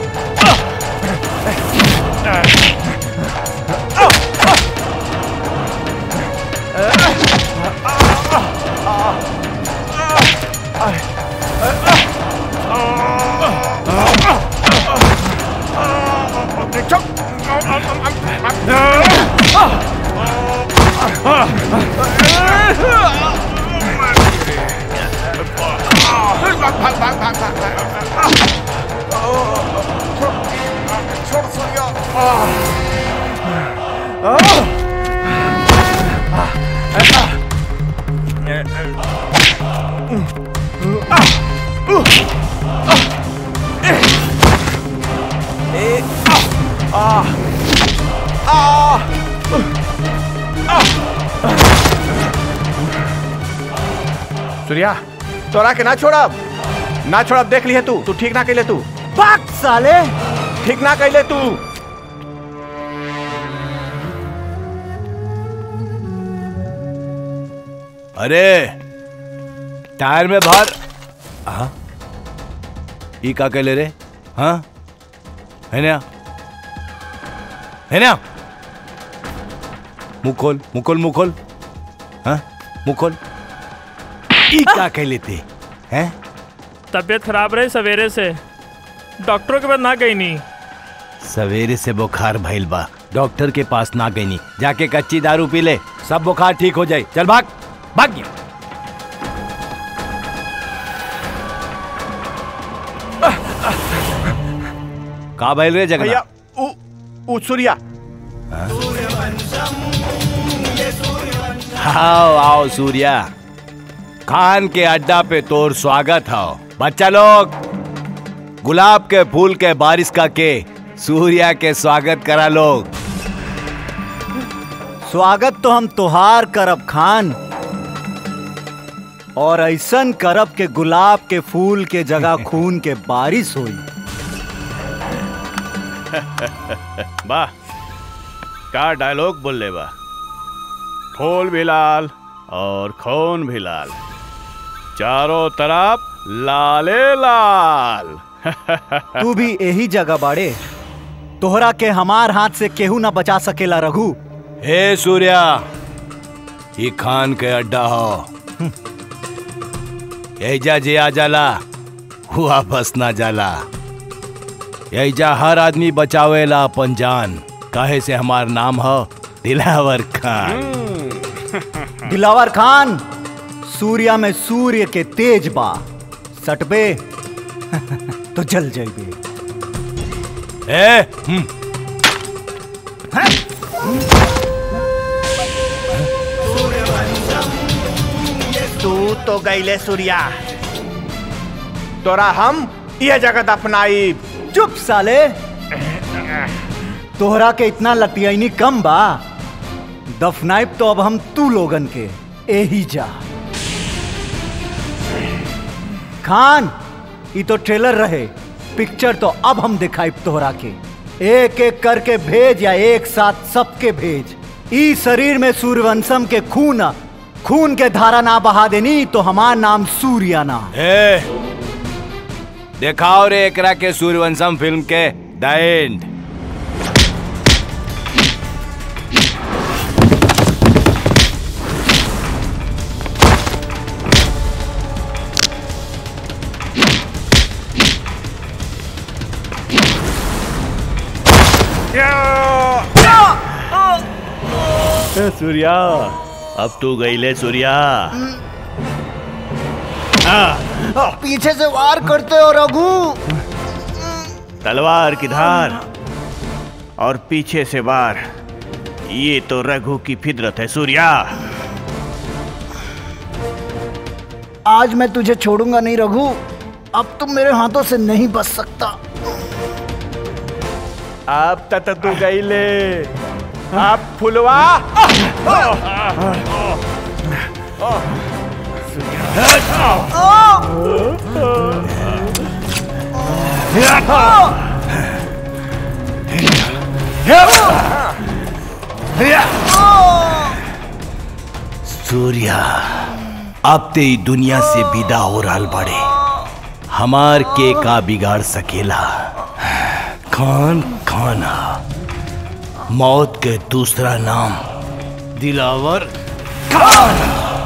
छोड़ सूर्या। सूर्या तोरा के ना छोड़ब ना छोड़ब। देख ली है तू तू ठीक ना कैले तू बाक साले ठीक ना कैले तू। अरे टायर में भर। हाँ ई का कैले रे? हाँ है ना है ना मुंह खोल मुंह खोल मुंह खोल। हाँ मुंह खोल। ई का कैले थे? हैं तबीयत खराब रही सवेरे से डॉक्टरों के पास ना गई नहीं। सवेरे से बुखार भइल बा डॉक्टर के पास ना गई नहीं। जाके कच्ची दारू पी ले सब बुखार ठीक हो जाए। चल भाग भाग गया। का भइल रे जगन्नाथ? भैया उ उ सूर्या। आओ आओ सूर्या खान के अड्डा पे तोर स्वागत हो। बच्चा लोग गुलाब के फूल के बारिश का के सूर्या के स्वागत करा लोग। स्वागत तो हम तोहार करब खान, और ऐसन करब के गुलाब के फूल के जगह खून के बारिश हुई। वाह का डायलॉग बोल ले बा। फूल भी लाल और खून भी लाल, चारों तरफ लाले लाल। तू भी यही जगह बाड़े, तोहरा के हमार हाथ से केहू ना बचा सकेला रघु। हे सूर्या ये खान के अड्डा हो। यहीजा जे आ जाला वो वापस ना जाला। यहीजा हर आदमी बचावेला अपन जान। काहे से हमार नाम हो दिलावर खान। दिलावर खान सूर्या में सूर्य के तेज बा, सटबे तो जल जाइबे। ए तू तो गईले सूर्या, तोरा हम यह जगह दफनाई। चुप साले, तोहरा के इतना लतियानी कम बा। दफनाइब तो अब हम तू लोगन के यही जा। खान ये तो ट्रेलर रहे, पिक्चर तो अब हम दिखाइब तोहरा के। एक एक करके भेज या एक साथ सबके भेज। ई शरीर में सूर्यवंशम के खून खून के धारा ना बहा देनी तो हमार नाम सूर्या ना। ए, दिखाओ रे एकरा के सूर्यवंशम फिल्म के द एंड। सूर्या अब तू गईले सूर्या। पीछे से वार करते हो रघु। तलवार की धार और पीछे से वार, ये तो रघु की फितरत है सूर्या। आज मैं तुझे छोड़ूंगा नहीं रघु, अब तुम मेरे हाथों से नहीं बच सकता। अब तक तू गईले, अब फुलवा। सूर्या अब ते ई दुनिया से विदा हो रहल बड़े। हमार के का बिगाड़ सकेला? खान खाना मौत के दूसरा नाम दिलावर खान।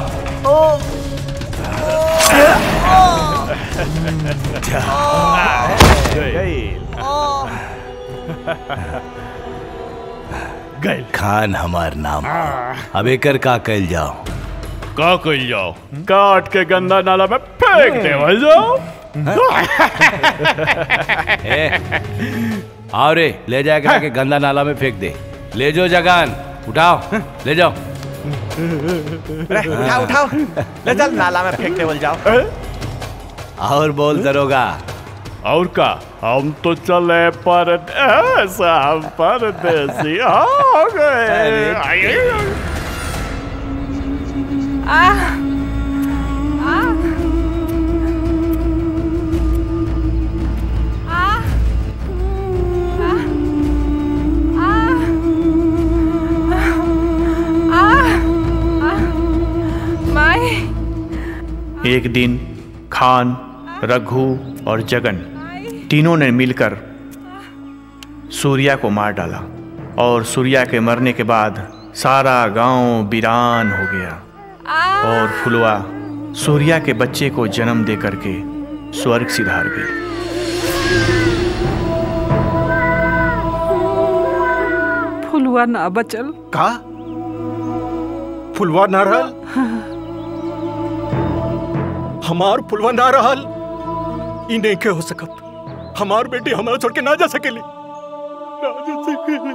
खान हमार नाम। अब एकर का कल जाओ? का कल जाओ? काट के गंदा नाला में फेंक देवल जाओ। आओ रे, ले जाके के गंदा नाला में फेंक दे। ले जाओ जगान, उठाओ ले जाओ। उठाओ उठाओ, ले चल नाला में फेंक देवल जाओ। और बोल दरोगा। और का? हम तो चले परदेस, हम परदेसी हो गए। आ, आ, एक दिन खान, रघु और जगन तीनों ने मिलकर सूर्या को मार डाला और सूर्या के मरने के बाद सारा गांव वीरान हो गया और फुलवा सूर्या के बच्चे को जन्म दे करके स्वर्ग सिधार गई। फुलवा ना बचल का? फुलवा ना रहल? हमार फुलवा ना रहल? ई नहीं के हो सकत। हमार बेटी हमारा छोड़ के ना जा सकेली, ना जा सकेली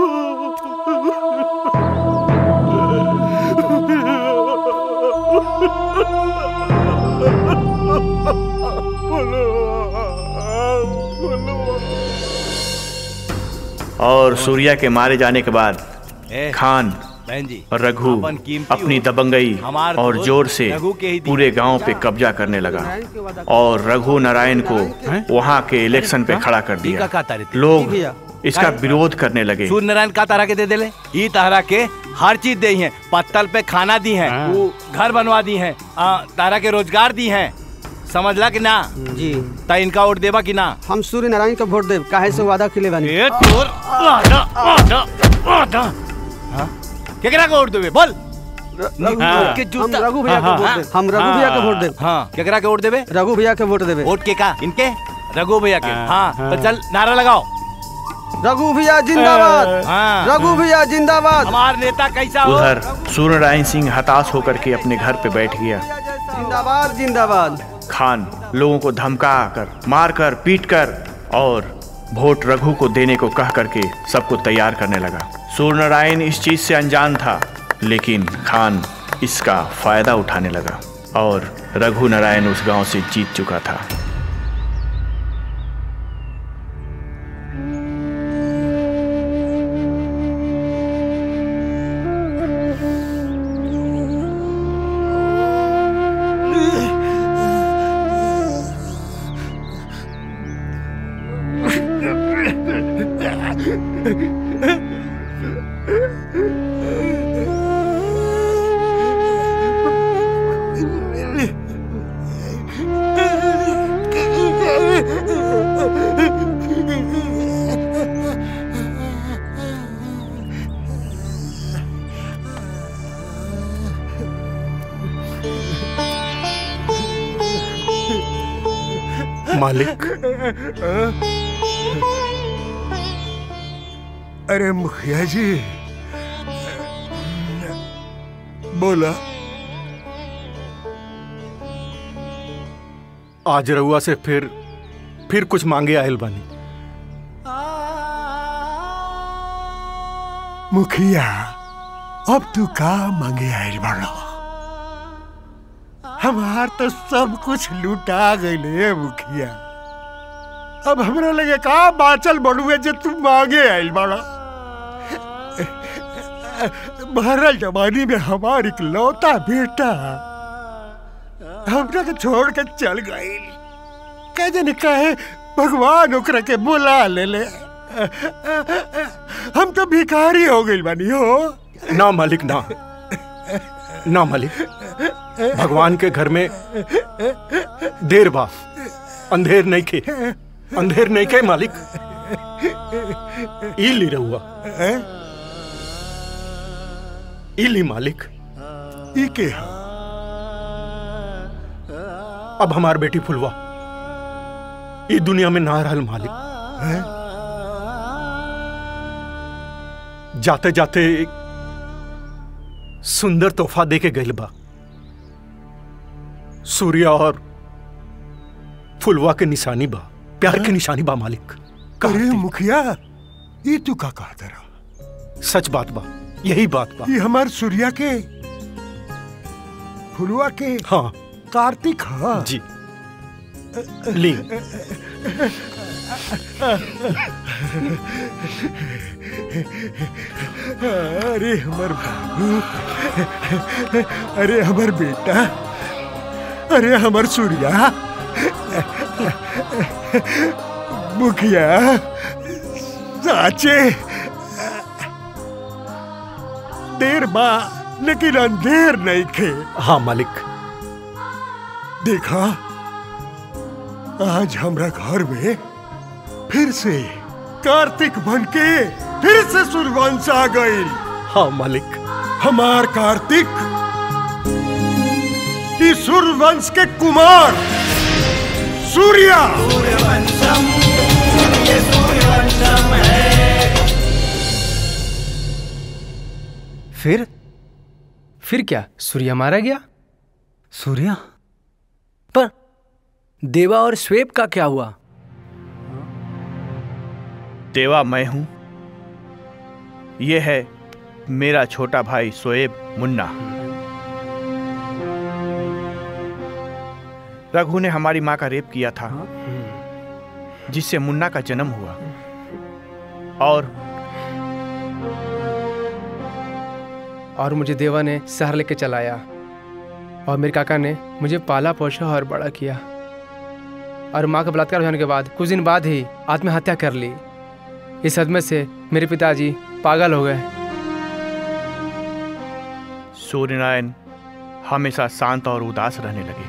और सूर्या के मारे जाने के बाद खान और रघु अपनी दबंगई और जोर से पूरे गांव पे कब्जा करने लगा और रघु नारायण को वहां के इलेक्शन पे खड़ा कर दिया। लोग इसका विरोध करने लगे। सूर्य नारायण का तारा के दे देले? ई तारा के हर चीज दी है, पत्तल पे खाना दी है, घर बनवा दी है, तारा के रोजगार दी है, समझला कि ना? जी। ता इनका वोट देवा कि ना? हम सूर्य नारायण का वोट देव, काहे से वादा के लिए बनी। ए तोर वादा वादा वादा हां केकरा को वोट देबे बोल? के जूता हम रघु भैया का वोट देव। हम रघु भैया का वोट देव। हां केकरा के वोट देबे? रघु भैया के वोट देबे। वोट के का? इनके रघु भैया के। हां तो चल नारा लगाओ। रघु भैया जिंदाबाद, रघु भैया जिंदाबाद। हमार नेता कैसा हो? उधर सूर्य नारायण सिंह हताश होकर के अपने घर पे बैठ गया। जिंदाबाद जिंदाबाद। खान लोगों को धमका कर, मार कर, पीट कर और वोट रघु को देने को कह करके सबको तैयार करने लगा। सूर्य नारायण इस चीज से अनजान था, लेकिन खान इसका फायदा उठाने लगा और रघु नारायण उस गांव से जीत चुका था। मालिक। अरे मुखिया जी बोला। आज रउआ से फिर फिर कुछ मांगे आयल बानी। मुखिया अब तू का मांगे आयल बाड़ा? हमार तो सब कुछ लुटा गए मुखिया। अब हमरा लगे का बाचल बड़ुए जो तू मांगे आयल बाड़ा। भरल जवानी में हमार इकलौता बेटा हमरा के छोड़ के चल गई। कहे न कहे भगवान ओकरा के बुला ले ले। हम तो भिखारी हो गई बानी हो। ना मालिक ना, ना मालिक, भगवान के घर में देर बा, अंधेर नहीं के, अंधेर नहीं के मालिक। ई ली रहुआ, ई ली मालिक, ई के अब हमार बेटी फुलवा ई दुनिया में ना रहल मालिक। जाते जाते एक सुंदर तोहफा दे के गइल बा। सूर्या और फुलवा के निशानी बा, प्यार के निशानी बा मालिक। अरे मुखिया, ये तू का कहता रहा? सच बात बा, यही बात बा। ये हमार सूर्या के फुलवा के हाँ कार्तिक हाँ जी ली। अरे हमार बाबू, अरे हमार बेटा, अरे हमार सूर्या। मुखिया साचे देर बा लेकिन अंधेर नहीं खे। हाँ मालिक। देखा आज हमरा घर में फिर से कार्तिक बन के फिर से सूर्यवंश आ गई। हाँ मालिक। हमार कार्तिक इस सूर्यवंश के कुमार सूर्या। सूर्यवंशम, ये सूर्यवंशम है। फिर फिर क्या सूर्या मारा गया? सूर्या? पर देवा और श्वेप का क्या हुआ? देवा मैं हूं, ये है मेरा छोटा भाई शोएब मुन्ना। रघु ने हमारी माँ का रेप किया था, जिससे मुन्ना का जन्म हुआ। और और मुझे देवा ने शहर लेके चलाया और मेरे काका ने मुझे पाला पोसा और बड़ा किया। और माँ का बलात्कार हो जाने के बाद कुछ दिन बाद ही आत्महत्या कर ली। इस सदमे से मेरे पिताजी पागल हो गए। सूर्यनारायण हमेशा शांत और उदास रहने लगे।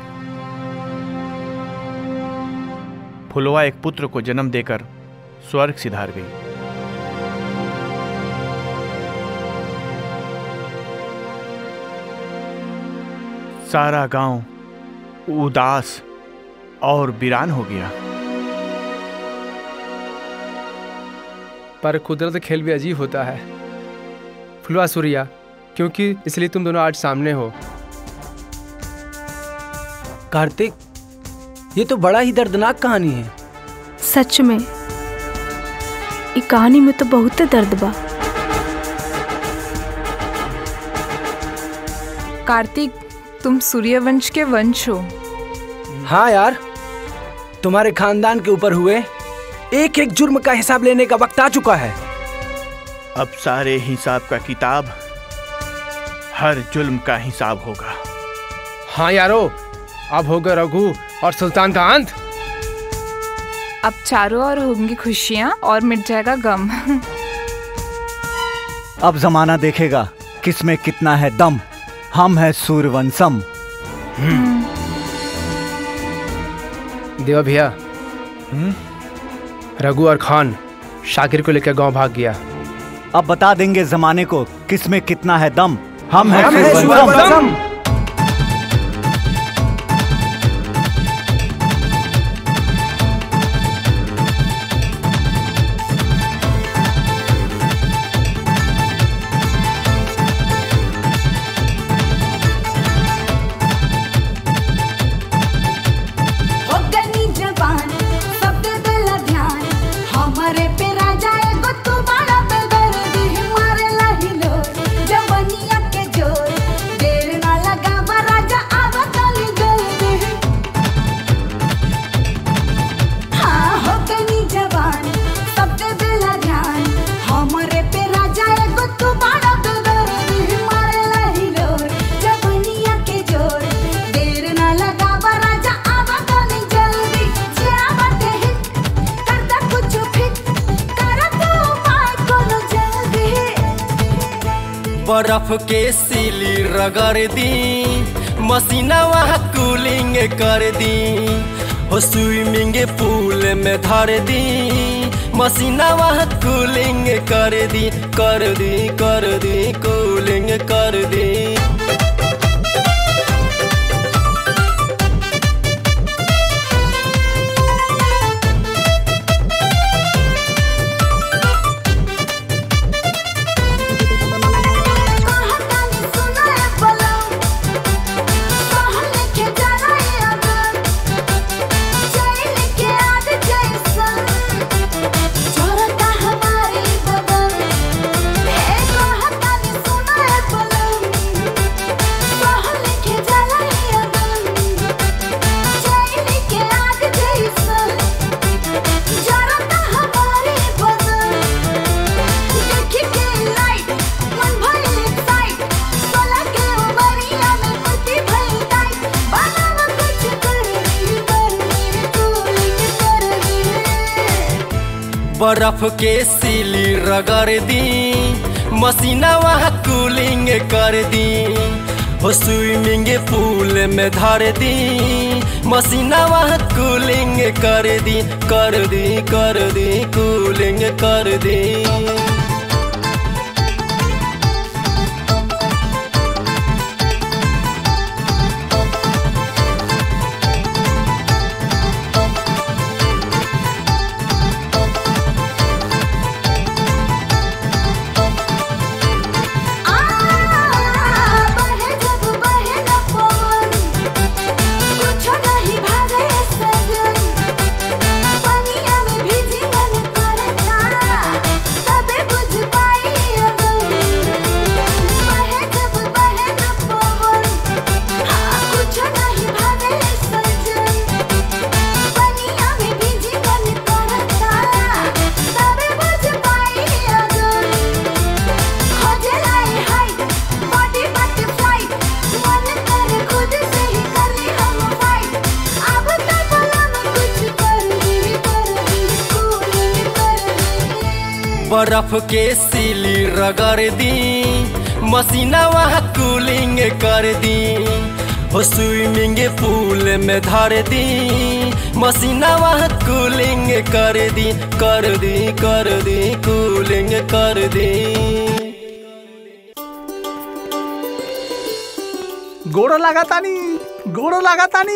फुलवा एक पुत्र को जन्म देकर स्वर्ग सिधार गई। सारा गांव उदास और वीरान हो गया। पर कुदरत खेल भी अजीब होता है फुलवा सूर्या, क्योंकि इसलिए तुम दोनों आज सामने हो। कार्तिक, ये तो बड़ा ही दर्दनाक कहानी है। सच में ये कहानी में तो बहुत दर्द बा। कार्तिक, तुम सूर्यवंश के वंश हो। हाँ यार, तुम्हारे खानदान के ऊपर हुए एक एक जुर्म का हिसाब लेने का वक्त आ चुका है। अब सारे हिसाब का किताब, हर जुल्म का हिसाब होगा। हाँ यारो, अब होगा रघु और सुल्तान का अंत। अब चारों ओर होंगी खुशियाँ और मिट जाएगा गम। अब जमाना देखेगा किसमें कितना है दम। हम है सूर्यवंशम। देवा भैया, रघु और खान शाकिर को लेकर गांव भाग गया। अब बता देंगे जमाने को किसमें कितना है दम। हम है सूर्यवंशम। जवनिया के जोर देर ना बर्फ के सीली रगड़ दी, मसीना वहाँ कूलिंग कर दी, हो स्विमिंग पूल में धर दी, मसीना वहाँ कूलिंग कर दी, कर दी कर दी कूलिंग कर दी। बर्फ के सीली रगड़ दी, मसीना वहाँ कूलिंग कर दी, हो स्विमिंग पूल में धर दी, मसीना वहाँ कूलिंग कर दी, कर दी कर दी कूलिंग कर दी। बर्फ के सीली रगड़ दी, मसीना वहाँ कूलिंग कर दी, हो स्विमिंग पूल में धर दी, मसीना वहाँ कूलिंग कर दी, कर दी कर दी कूलिंग कर दी। गोड़ो लगातानी गोड़ो लगातानी।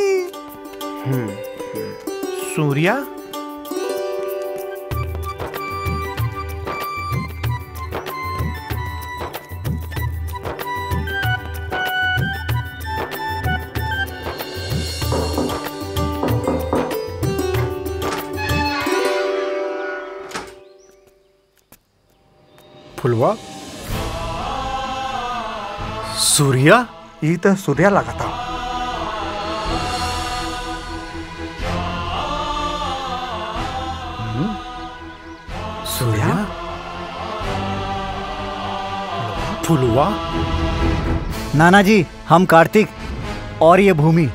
सूर्या फुलवा सूर्या ई तो सूर्या लगाता। सूर्या फुलवा। नाना जी हम कार्तिक और ये भूमि।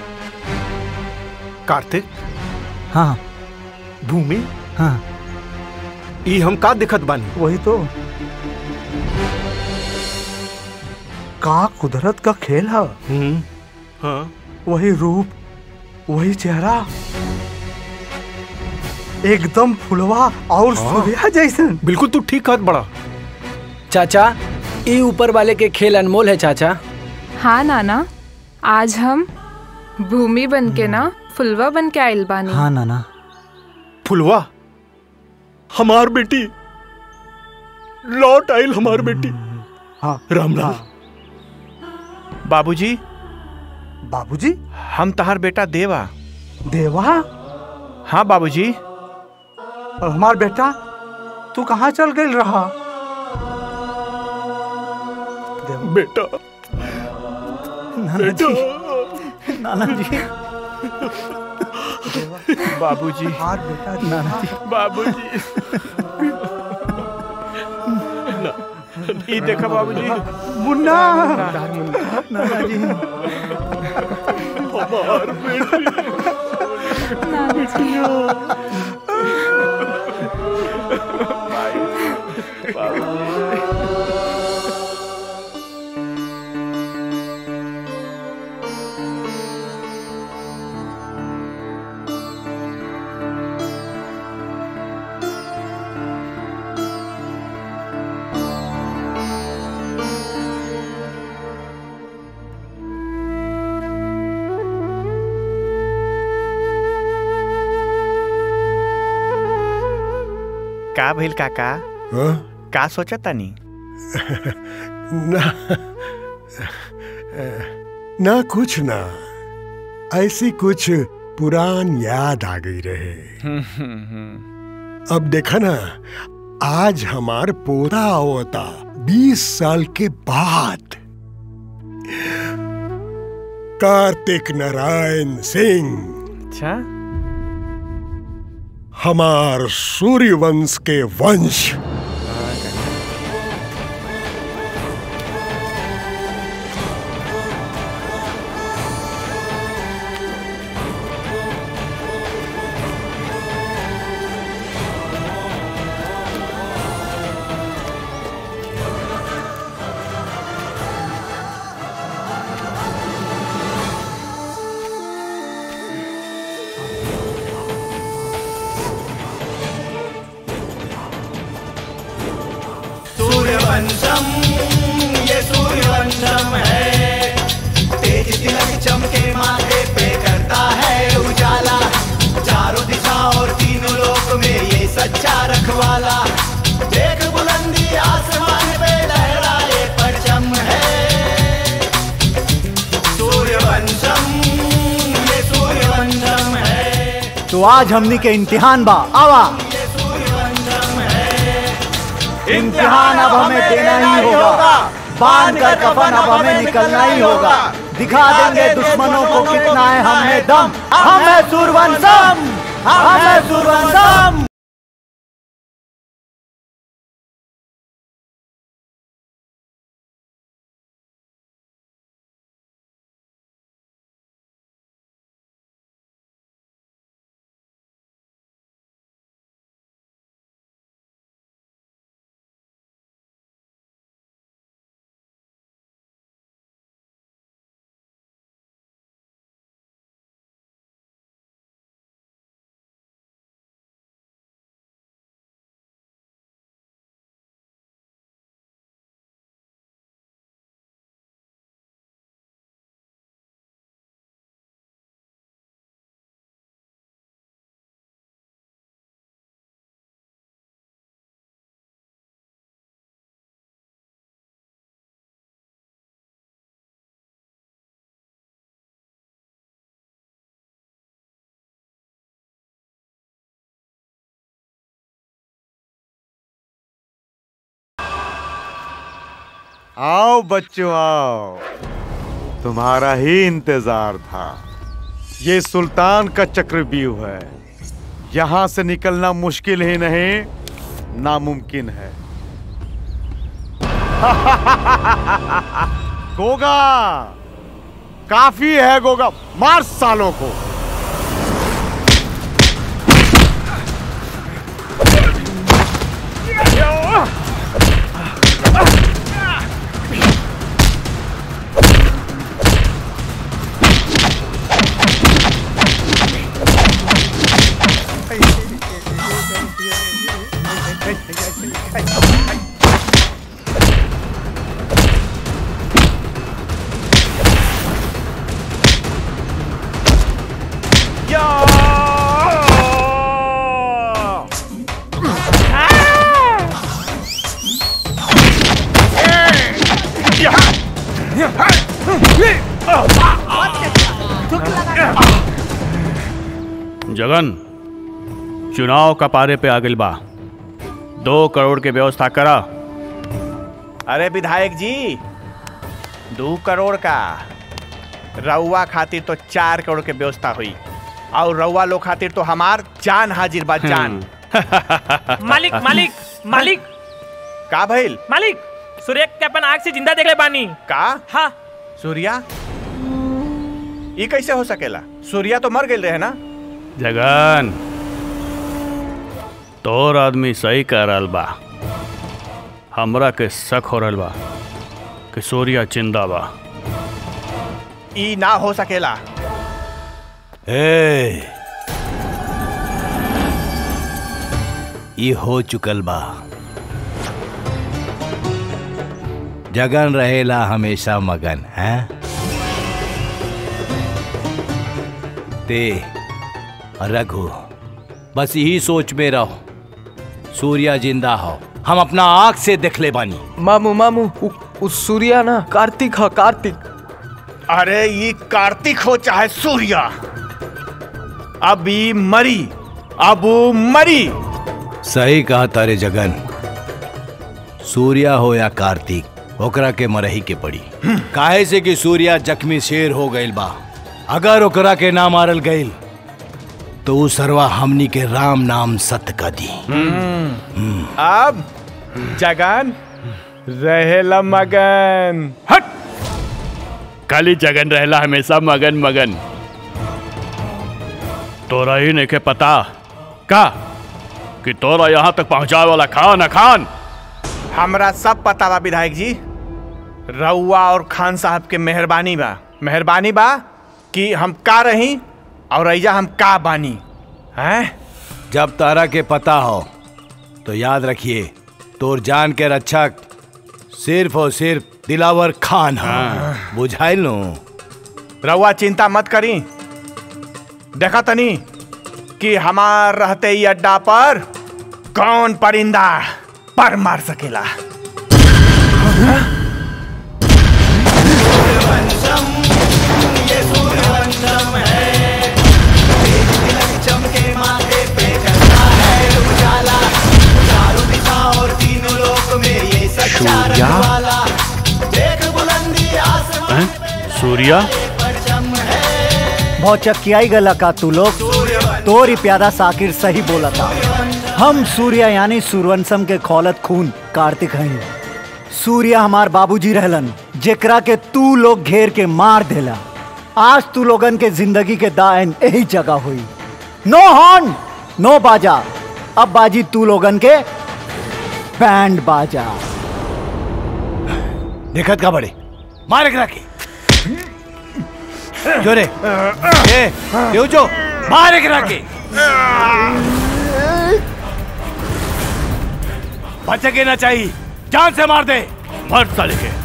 कार्तिक? हाँ। भूमि? हाँ। ई हम का दिखत बानी? वही तो, का कुदरत का खेल है। हम्म, हाँ। वही रूप, वही चेहरा, एकदम फुलवा और सूर्या जैसन। बिल्कुल तू ठीक कहत बड़ा। चाचा ये ऊपर वाले के खेल अनमोल है चाचा। हाँ नाना, आज हम भूमि बन के ना फुलवा बन के आइल बानी। हाँ नाना। फुलवा हमार बेटी लौट आइल, हमार बेटी। हाँ रामलाल। बाबूजी। बाबूजी? हम तहार बेटा देवा। देवा? हाँ बाबूजी। और हमार बेटा तू कहाँ चल गई रहा? बेटा नाना जी, नाना जी। बाबूजी। हमार बेटा नाना जी। बाबूजी। ये देखा बाबूजी। मुन्ना। नाना जी। हमार बेटी। नाना जी। का भइल काका? हाँ? का सोचा तानी? ना ना कुछ ना, ऐसी कुछ पुरान याद आ गई रहे। अब देखा ना, आज हमार पोता होता बीस साल के बाद। कार्तिक नारायण सिंह, अच्छा, हमार सूर्यवंश के वंश। सूर्यवंशम, ये सूर्यवंशम है, तेज तिलक चमके माथे पे करता है उजाला, चारों दिशा और तीनों लोक में ये सच्चा रखवाला, देख बुलंदी आसमान पे लहराए परचम है। सूर्यवंशम, ये सूर्यवंशम है। तो आज हमनी के इम्तिहान बा, आवा इम्तिहान अब हमें देना ही होगा, बांध कर कफन अब हमें निकलना ही होगा, दिखा देंगे दुश्मनों को कितना है हमें दम, हम है सूर्यवंशम, हम है सूर्यवंशम। आओ बच्चों आओ, तुम्हारा ही इंतजार था। ये सुल्तान का चक्रव्यूह है, यहाँ से निकलना मुश्किल ही नहीं नामुमकिन है। गोगा, काफी है गोगा, मार सालों को। जगन, चुनाव का पारे पे आगिल बा, दो करोड़ के व्यवस्था करा। अरे विधायक जी, दो करोड़ का रउआ खातिर तो चार करोड़ के व्यवस्था हुई, और रउआ लोग खातिर तो हमार जान हाजिर बा, जान। मालिक मालिक मालिक का भइल? मालिक, सूर्य के अपन आँख से जिंदा देख ले बानी। का? हाँ। सूर्या? ये कैसे हो सकेला? सूर्या तो मर गए रहे ना? जगन, तोर आदमी सही कह रहल बा, हमरा के शक हो रहल बा कि सूर्या जिंदा बा। ई ना हो सकेला। ए, ई हो चुकल बा। जगन रहेला हमेशा मगन है। ते रघु, बस यही सोच में रहो, सूर्या जिंदा हो, हम अपना आँख से देख ले बानी। मामू मामू उ, उ सूर्या ना कार्तिक है, कार्तिक। अरे ये कार्तिक हो चाहे सूर्या, अभी मरी अब वो मरी। सही कहा तारे जगन, सूर्या हो या कार्तिक ओकरा के मरही के पड़ी। काहे से कि सूर्या जख्मी शेर हो गइल बा, अगर ओकरा के ना मारल गइल तो उ सरवा हमनी के राम नाम सत्य का दी। अब जगन रहेला मगन। हट, खाली जगन रहला हमेशा मगन मगन। तोरा ही नहीं के पता का कि तोरा यहाँ तक पहुँचाए वाला खान है खान। हमरा सब पता बा विधायक जी, रउआ और खान साहब के मेहरबानी बा, मेहरबानी बा कि हम का रही और ऐजा हम का बानी हैं। जब तारा के पता हो तो याद रखिए, तोर जान के रक्षक सिर्फ और सिर्फ दिलावर खान है। बुझाइल नो। रउआ चिंता मत करी, देखा तनी कि हमार रहते ही अड्डा पर कौन परिंदा पर मार सकेला। सूर्या बहुत चक्कियाई गला का तू लोग, तोरी प्यादा साकिर सही बोला था। हम सूर्या यानी सूर्यवंशम के खौलत खून कार्तिक हैं। सूर्या हमार बाबूजी रहलन, जेकरा के तू लोग घेर के मार देला। आज तू लोगन के जिंदगी के दाएन यही जगह हुई। नो हॉर्न नो बाजा, अब बाजी तू लोगन के बैंड बाजा। देखत का बड़े मारे करा के जो रे ए यो जो मारे करा के बचे के ना चाहिए, जान से मार दे। मर साले के।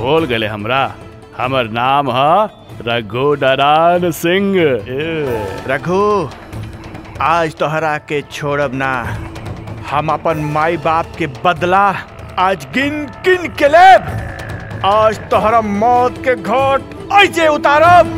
भूल गए हमरा। हमर नाम है रघु नारायण सिंह। रघु, आज तोहरा के छोड़ब ना। हम अपन माई बाप के बदला आज गिन गिन के लेब। आज तोहरा मौत के घाट ऐसे उतारब।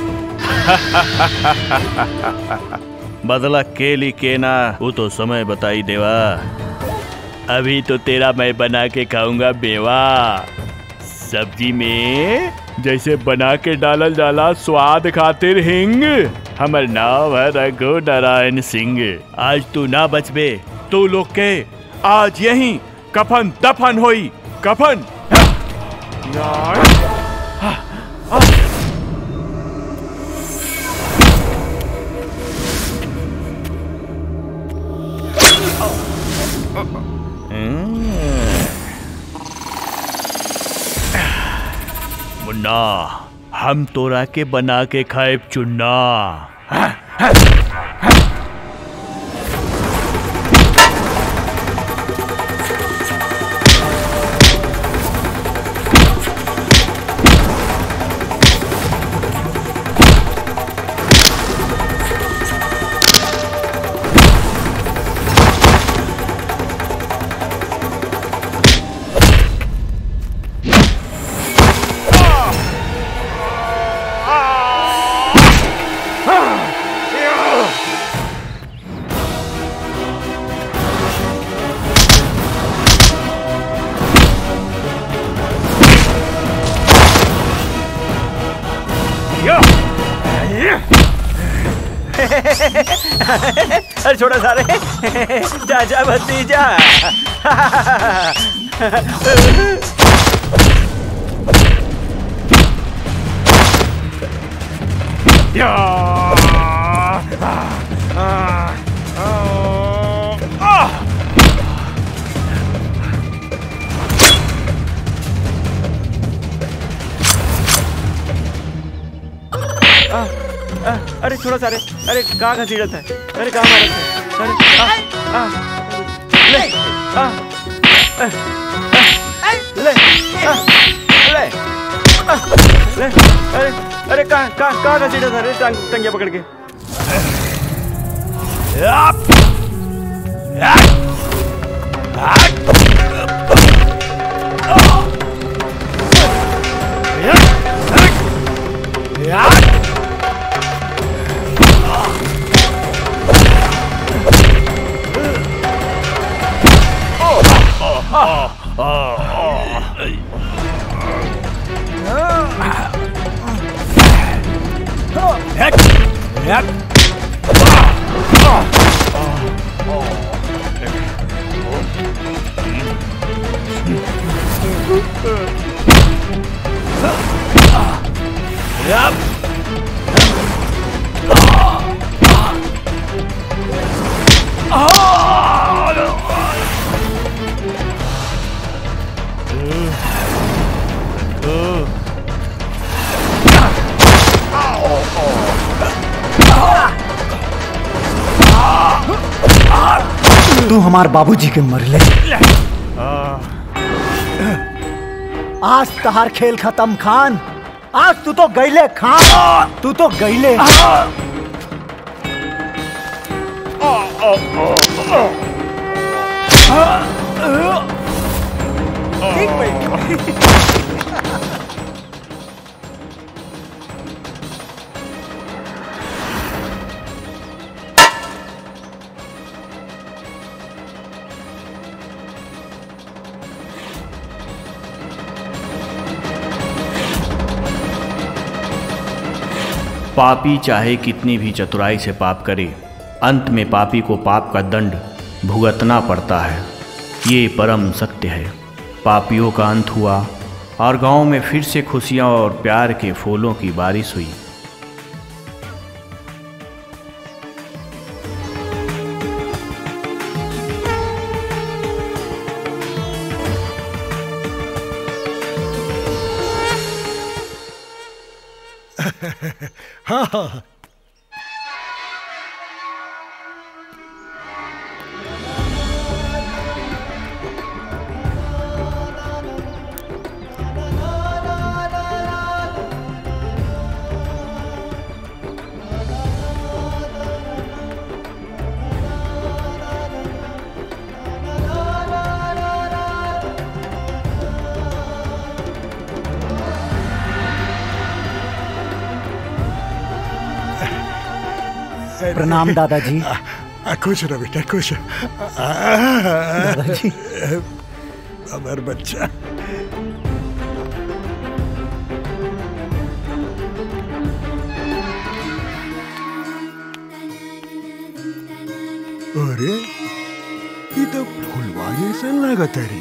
बदला के ली के ना वो तो समय बताई देवा। अभी तो तेरा मैं बना के खाऊंगा बेवा। सब्जी में जैसे बना के डालल जाला स्वाद खातिर हिंग। हमर नाम है रघु नारायण सिंह। आज तू ना बचबे, तू लोग के आज यहीं कफन दफन होई। कफन मुन्ना, हम तोरा के बना के खाए चुन्ना। अरे छोड़ा सारे, जा जा भतीजा। या अरे छोड़ो सारे, अरे कहाँ घसीटत है, अरे कहाँ मारत है, अरे आ, आ, ले आ, आ, ले आ, ले आ, ले अरे अरे कहाँ कहाँ कहाँ घसीटत है, अरे टांग टंगिया पकड़ के। तू हमार बाबूजी के मरले। आज तहार खेल खत्म खान। आज तू तो गईले खान, तू तो गईले। पापी चाहे कितनी भी चतुराई से पाप करे, अंत में पापी को पाप का दंड भुगतना पड़ता है। ये परम सत्य है। पापियों का अंत हुआ और गांव में फिर से खुशियां और प्यार के फूलों की बारिश हुई। हाँ हाँ प्रणाम दादाजी। खुश रहो बेटा खुश। दादाजी हमार बच्चा। अरे ये तो फुलवारी से लागत है।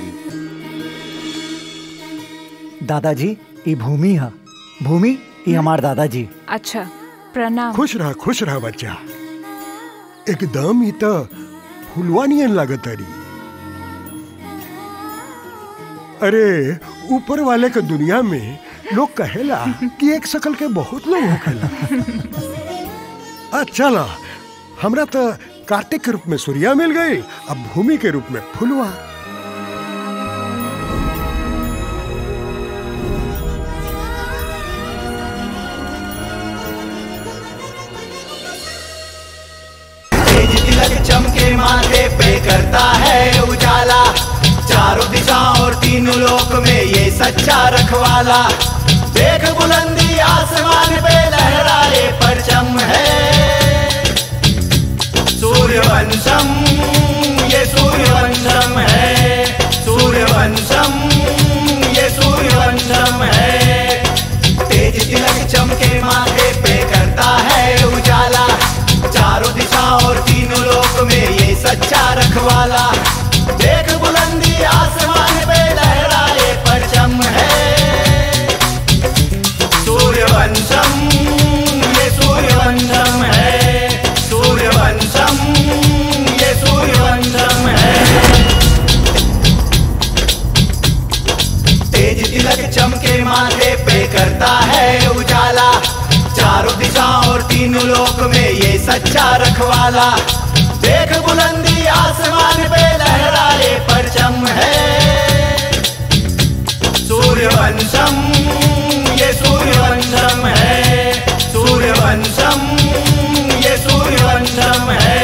दादाजी ये भूमि है। भूमि ये हमार दादाजी। अच्छा प्रणाम। खुश रहा खुश रहा बच्चा। एकदम ही तो फुलवानियन लागत है। अरे ऊपर वाले के दुनिया में लोग कहेला कि एक शकल के बहुत लोग होखेला। अच्छा ला हमरा तो कार्तिक के रूप में सूर्या मिल गई, अब भूमि के रूप में फुलवा। तिलक चमके माथे पे करता है उजाला, चारों दिशाओं और तीनों लोक में ये सच्चा रखवाला। देख बुलंदी आसमान पे लहराए परचम है, सूर्यवंशम ये सूर्यवंशम है, सूर्यवंशम ये सूर्यवंशम है। तेज तिलक चमके माथे पे करता है उजाला, चारों दिशाओं और तीनों लोक में ये सच्चा रखवाला। देख बुलंदी आसमान पे लहराए परचम है, सूर्यवंशम ये सूर्यवंशम है, सूर्यवंशम ये सूर्यवंशम है। तेज तिलक चमके माथे पे करता है उजाला, चारों दिशाओं और तीनों लोक में ये सच्चा रखवाला। देख बुलंदी आसमान पे लहराए परचम है, सूर्यवंशम ये सूर्यवंशम है, सूर्यवंशम ये सूर्यवंशम है।